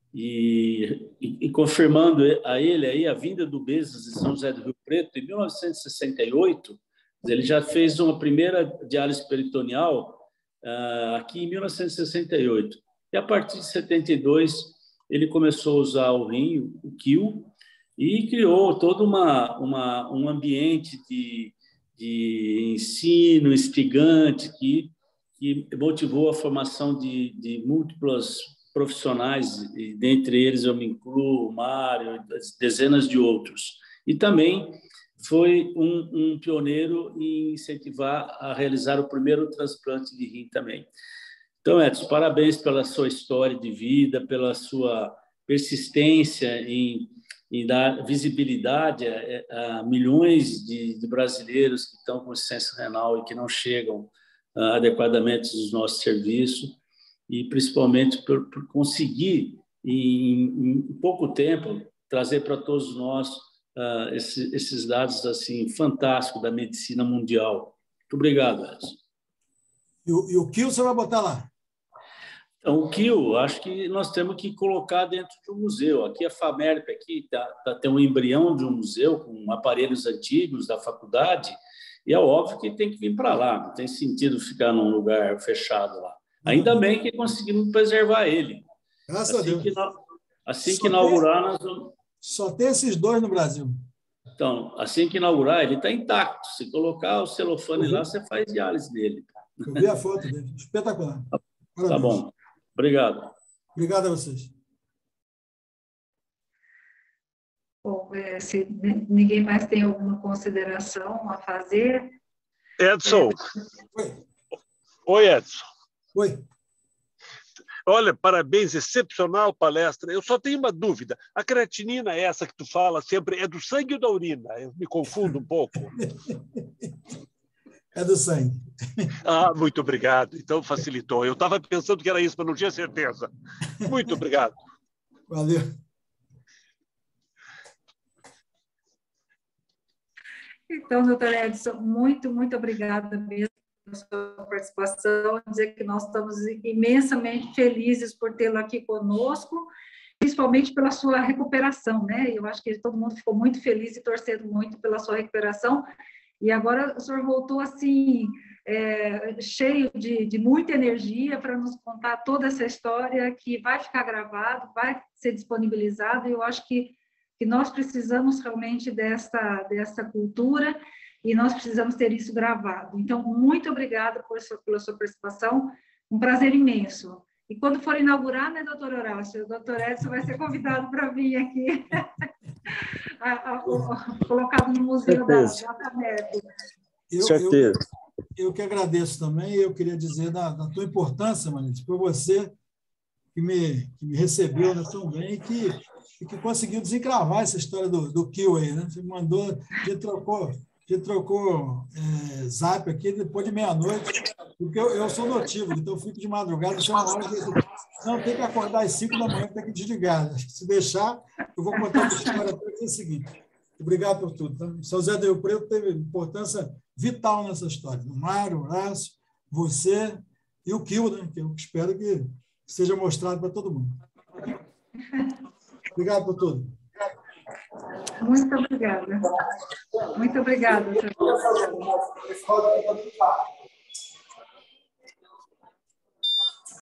E confirmando a ele aí a vinda do Bezos de São José do Rio Preto, em 1968, ele já fez uma primeira diálise peritoneal aqui em 1968. E a partir de 72, ele começou a usar o rim, o QIL, e criou todo um ambiente de ensino instigante que motivou a formação de múltiplos profissionais, e dentre eles eu me incluo, o Mário, dezenas de outros. E também foi um pioneiro em incentivar a realizar o primeiro transplante de rim também. Então, Edson, parabéns pela sua história de vida, pela sua persistência em dar visibilidade a milhões de brasileiros que estão com insuficiência renal e que não chegam adequadamente nos nossos serviços, e principalmente por conseguir, em pouco tempo, trazer para todos nós esses dados assim fantásticos da medicina mundial. Muito obrigado, Edson. E o que você vai botar lá? Então, o KIO, acho que nós temos que colocar dentro de um museu. Aqui a FAMERP tem um embrião de um museu com aparelhos antigos da faculdade, e é óbvio que tem que vir para lá, não tem sentido ficar num lugar fechado lá. Ainda bem que conseguimos preservar ele. Graças a Deus. Assim que inaugurar, nós vamos... Só tem esses 2 no Brasil. Então, assim que inaugurar, ele está intacto. Se colocar o celofane lá, você faz diálise dele. Eu vi a foto dele. Espetacular. Parabéns. Tá bom. Obrigado. Obrigado a vocês. Bom, se ninguém mais tem alguma consideração a fazer... Edson. Oi, Edson. Oi. Olha, parabéns, excepcional palestra. Eu só tenho uma dúvida. A creatinina, essa que tu fala sempre, é do sangue ou da urina? Eu me confundo um pouco. É do sangue. Ah, muito obrigado. Então facilitou. Eu estava pensando que era isso, mas não tinha certeza. Muito obrigado. Valeu. Então, doutor Edson, muito obrigada mesmo pela sua participação. Dizer que nós estamos imensamente felizes por tê-lo aqui conosco, principalmente pela sua recuperação, né? Eu acho que todo mundo ficou muito feliz e torcendo muito pela sua recuperação. E agora o senhor voltou assim, cheio de muita energia para nos contar toda essa história que vai ficar gravado, vai ser disponibilizado. E eu acho que nós precisamos realmente dessa cultura e nós precisamos ter isso gravado. Então, muito obrigada pela sua participação, um prazer imenso. E quando for inaugurar, né, doutor Horácio, o doutor Edson vai ser convidado para vir aqui, colocado no museu da FAMERP. Certeza. Eu que agradeço também, eu queria dizer da tua importância, Manito, por você que me recebeu, né, tão bem e que conseguiu desencravar essa história do KIO aí, né? Você me mandou, a gente trocou zap aqui depois de meia-noite, porque eu sou notívago, então eu fico de madrugada, chama a hora que não tem que acordar às 5 da manhã, tem que desligar. Se deixar, eu vou contar uma história para o seguinte. Obrigado por tudo. Tá? São José do Rio Preto teve importância vital nessa história. O Mário, o Horácio, você e o KIO, né? Que eu espero que seja mostrado para todo mundo. Obrigado por tudo. Muito obrigada. Muito obrigada.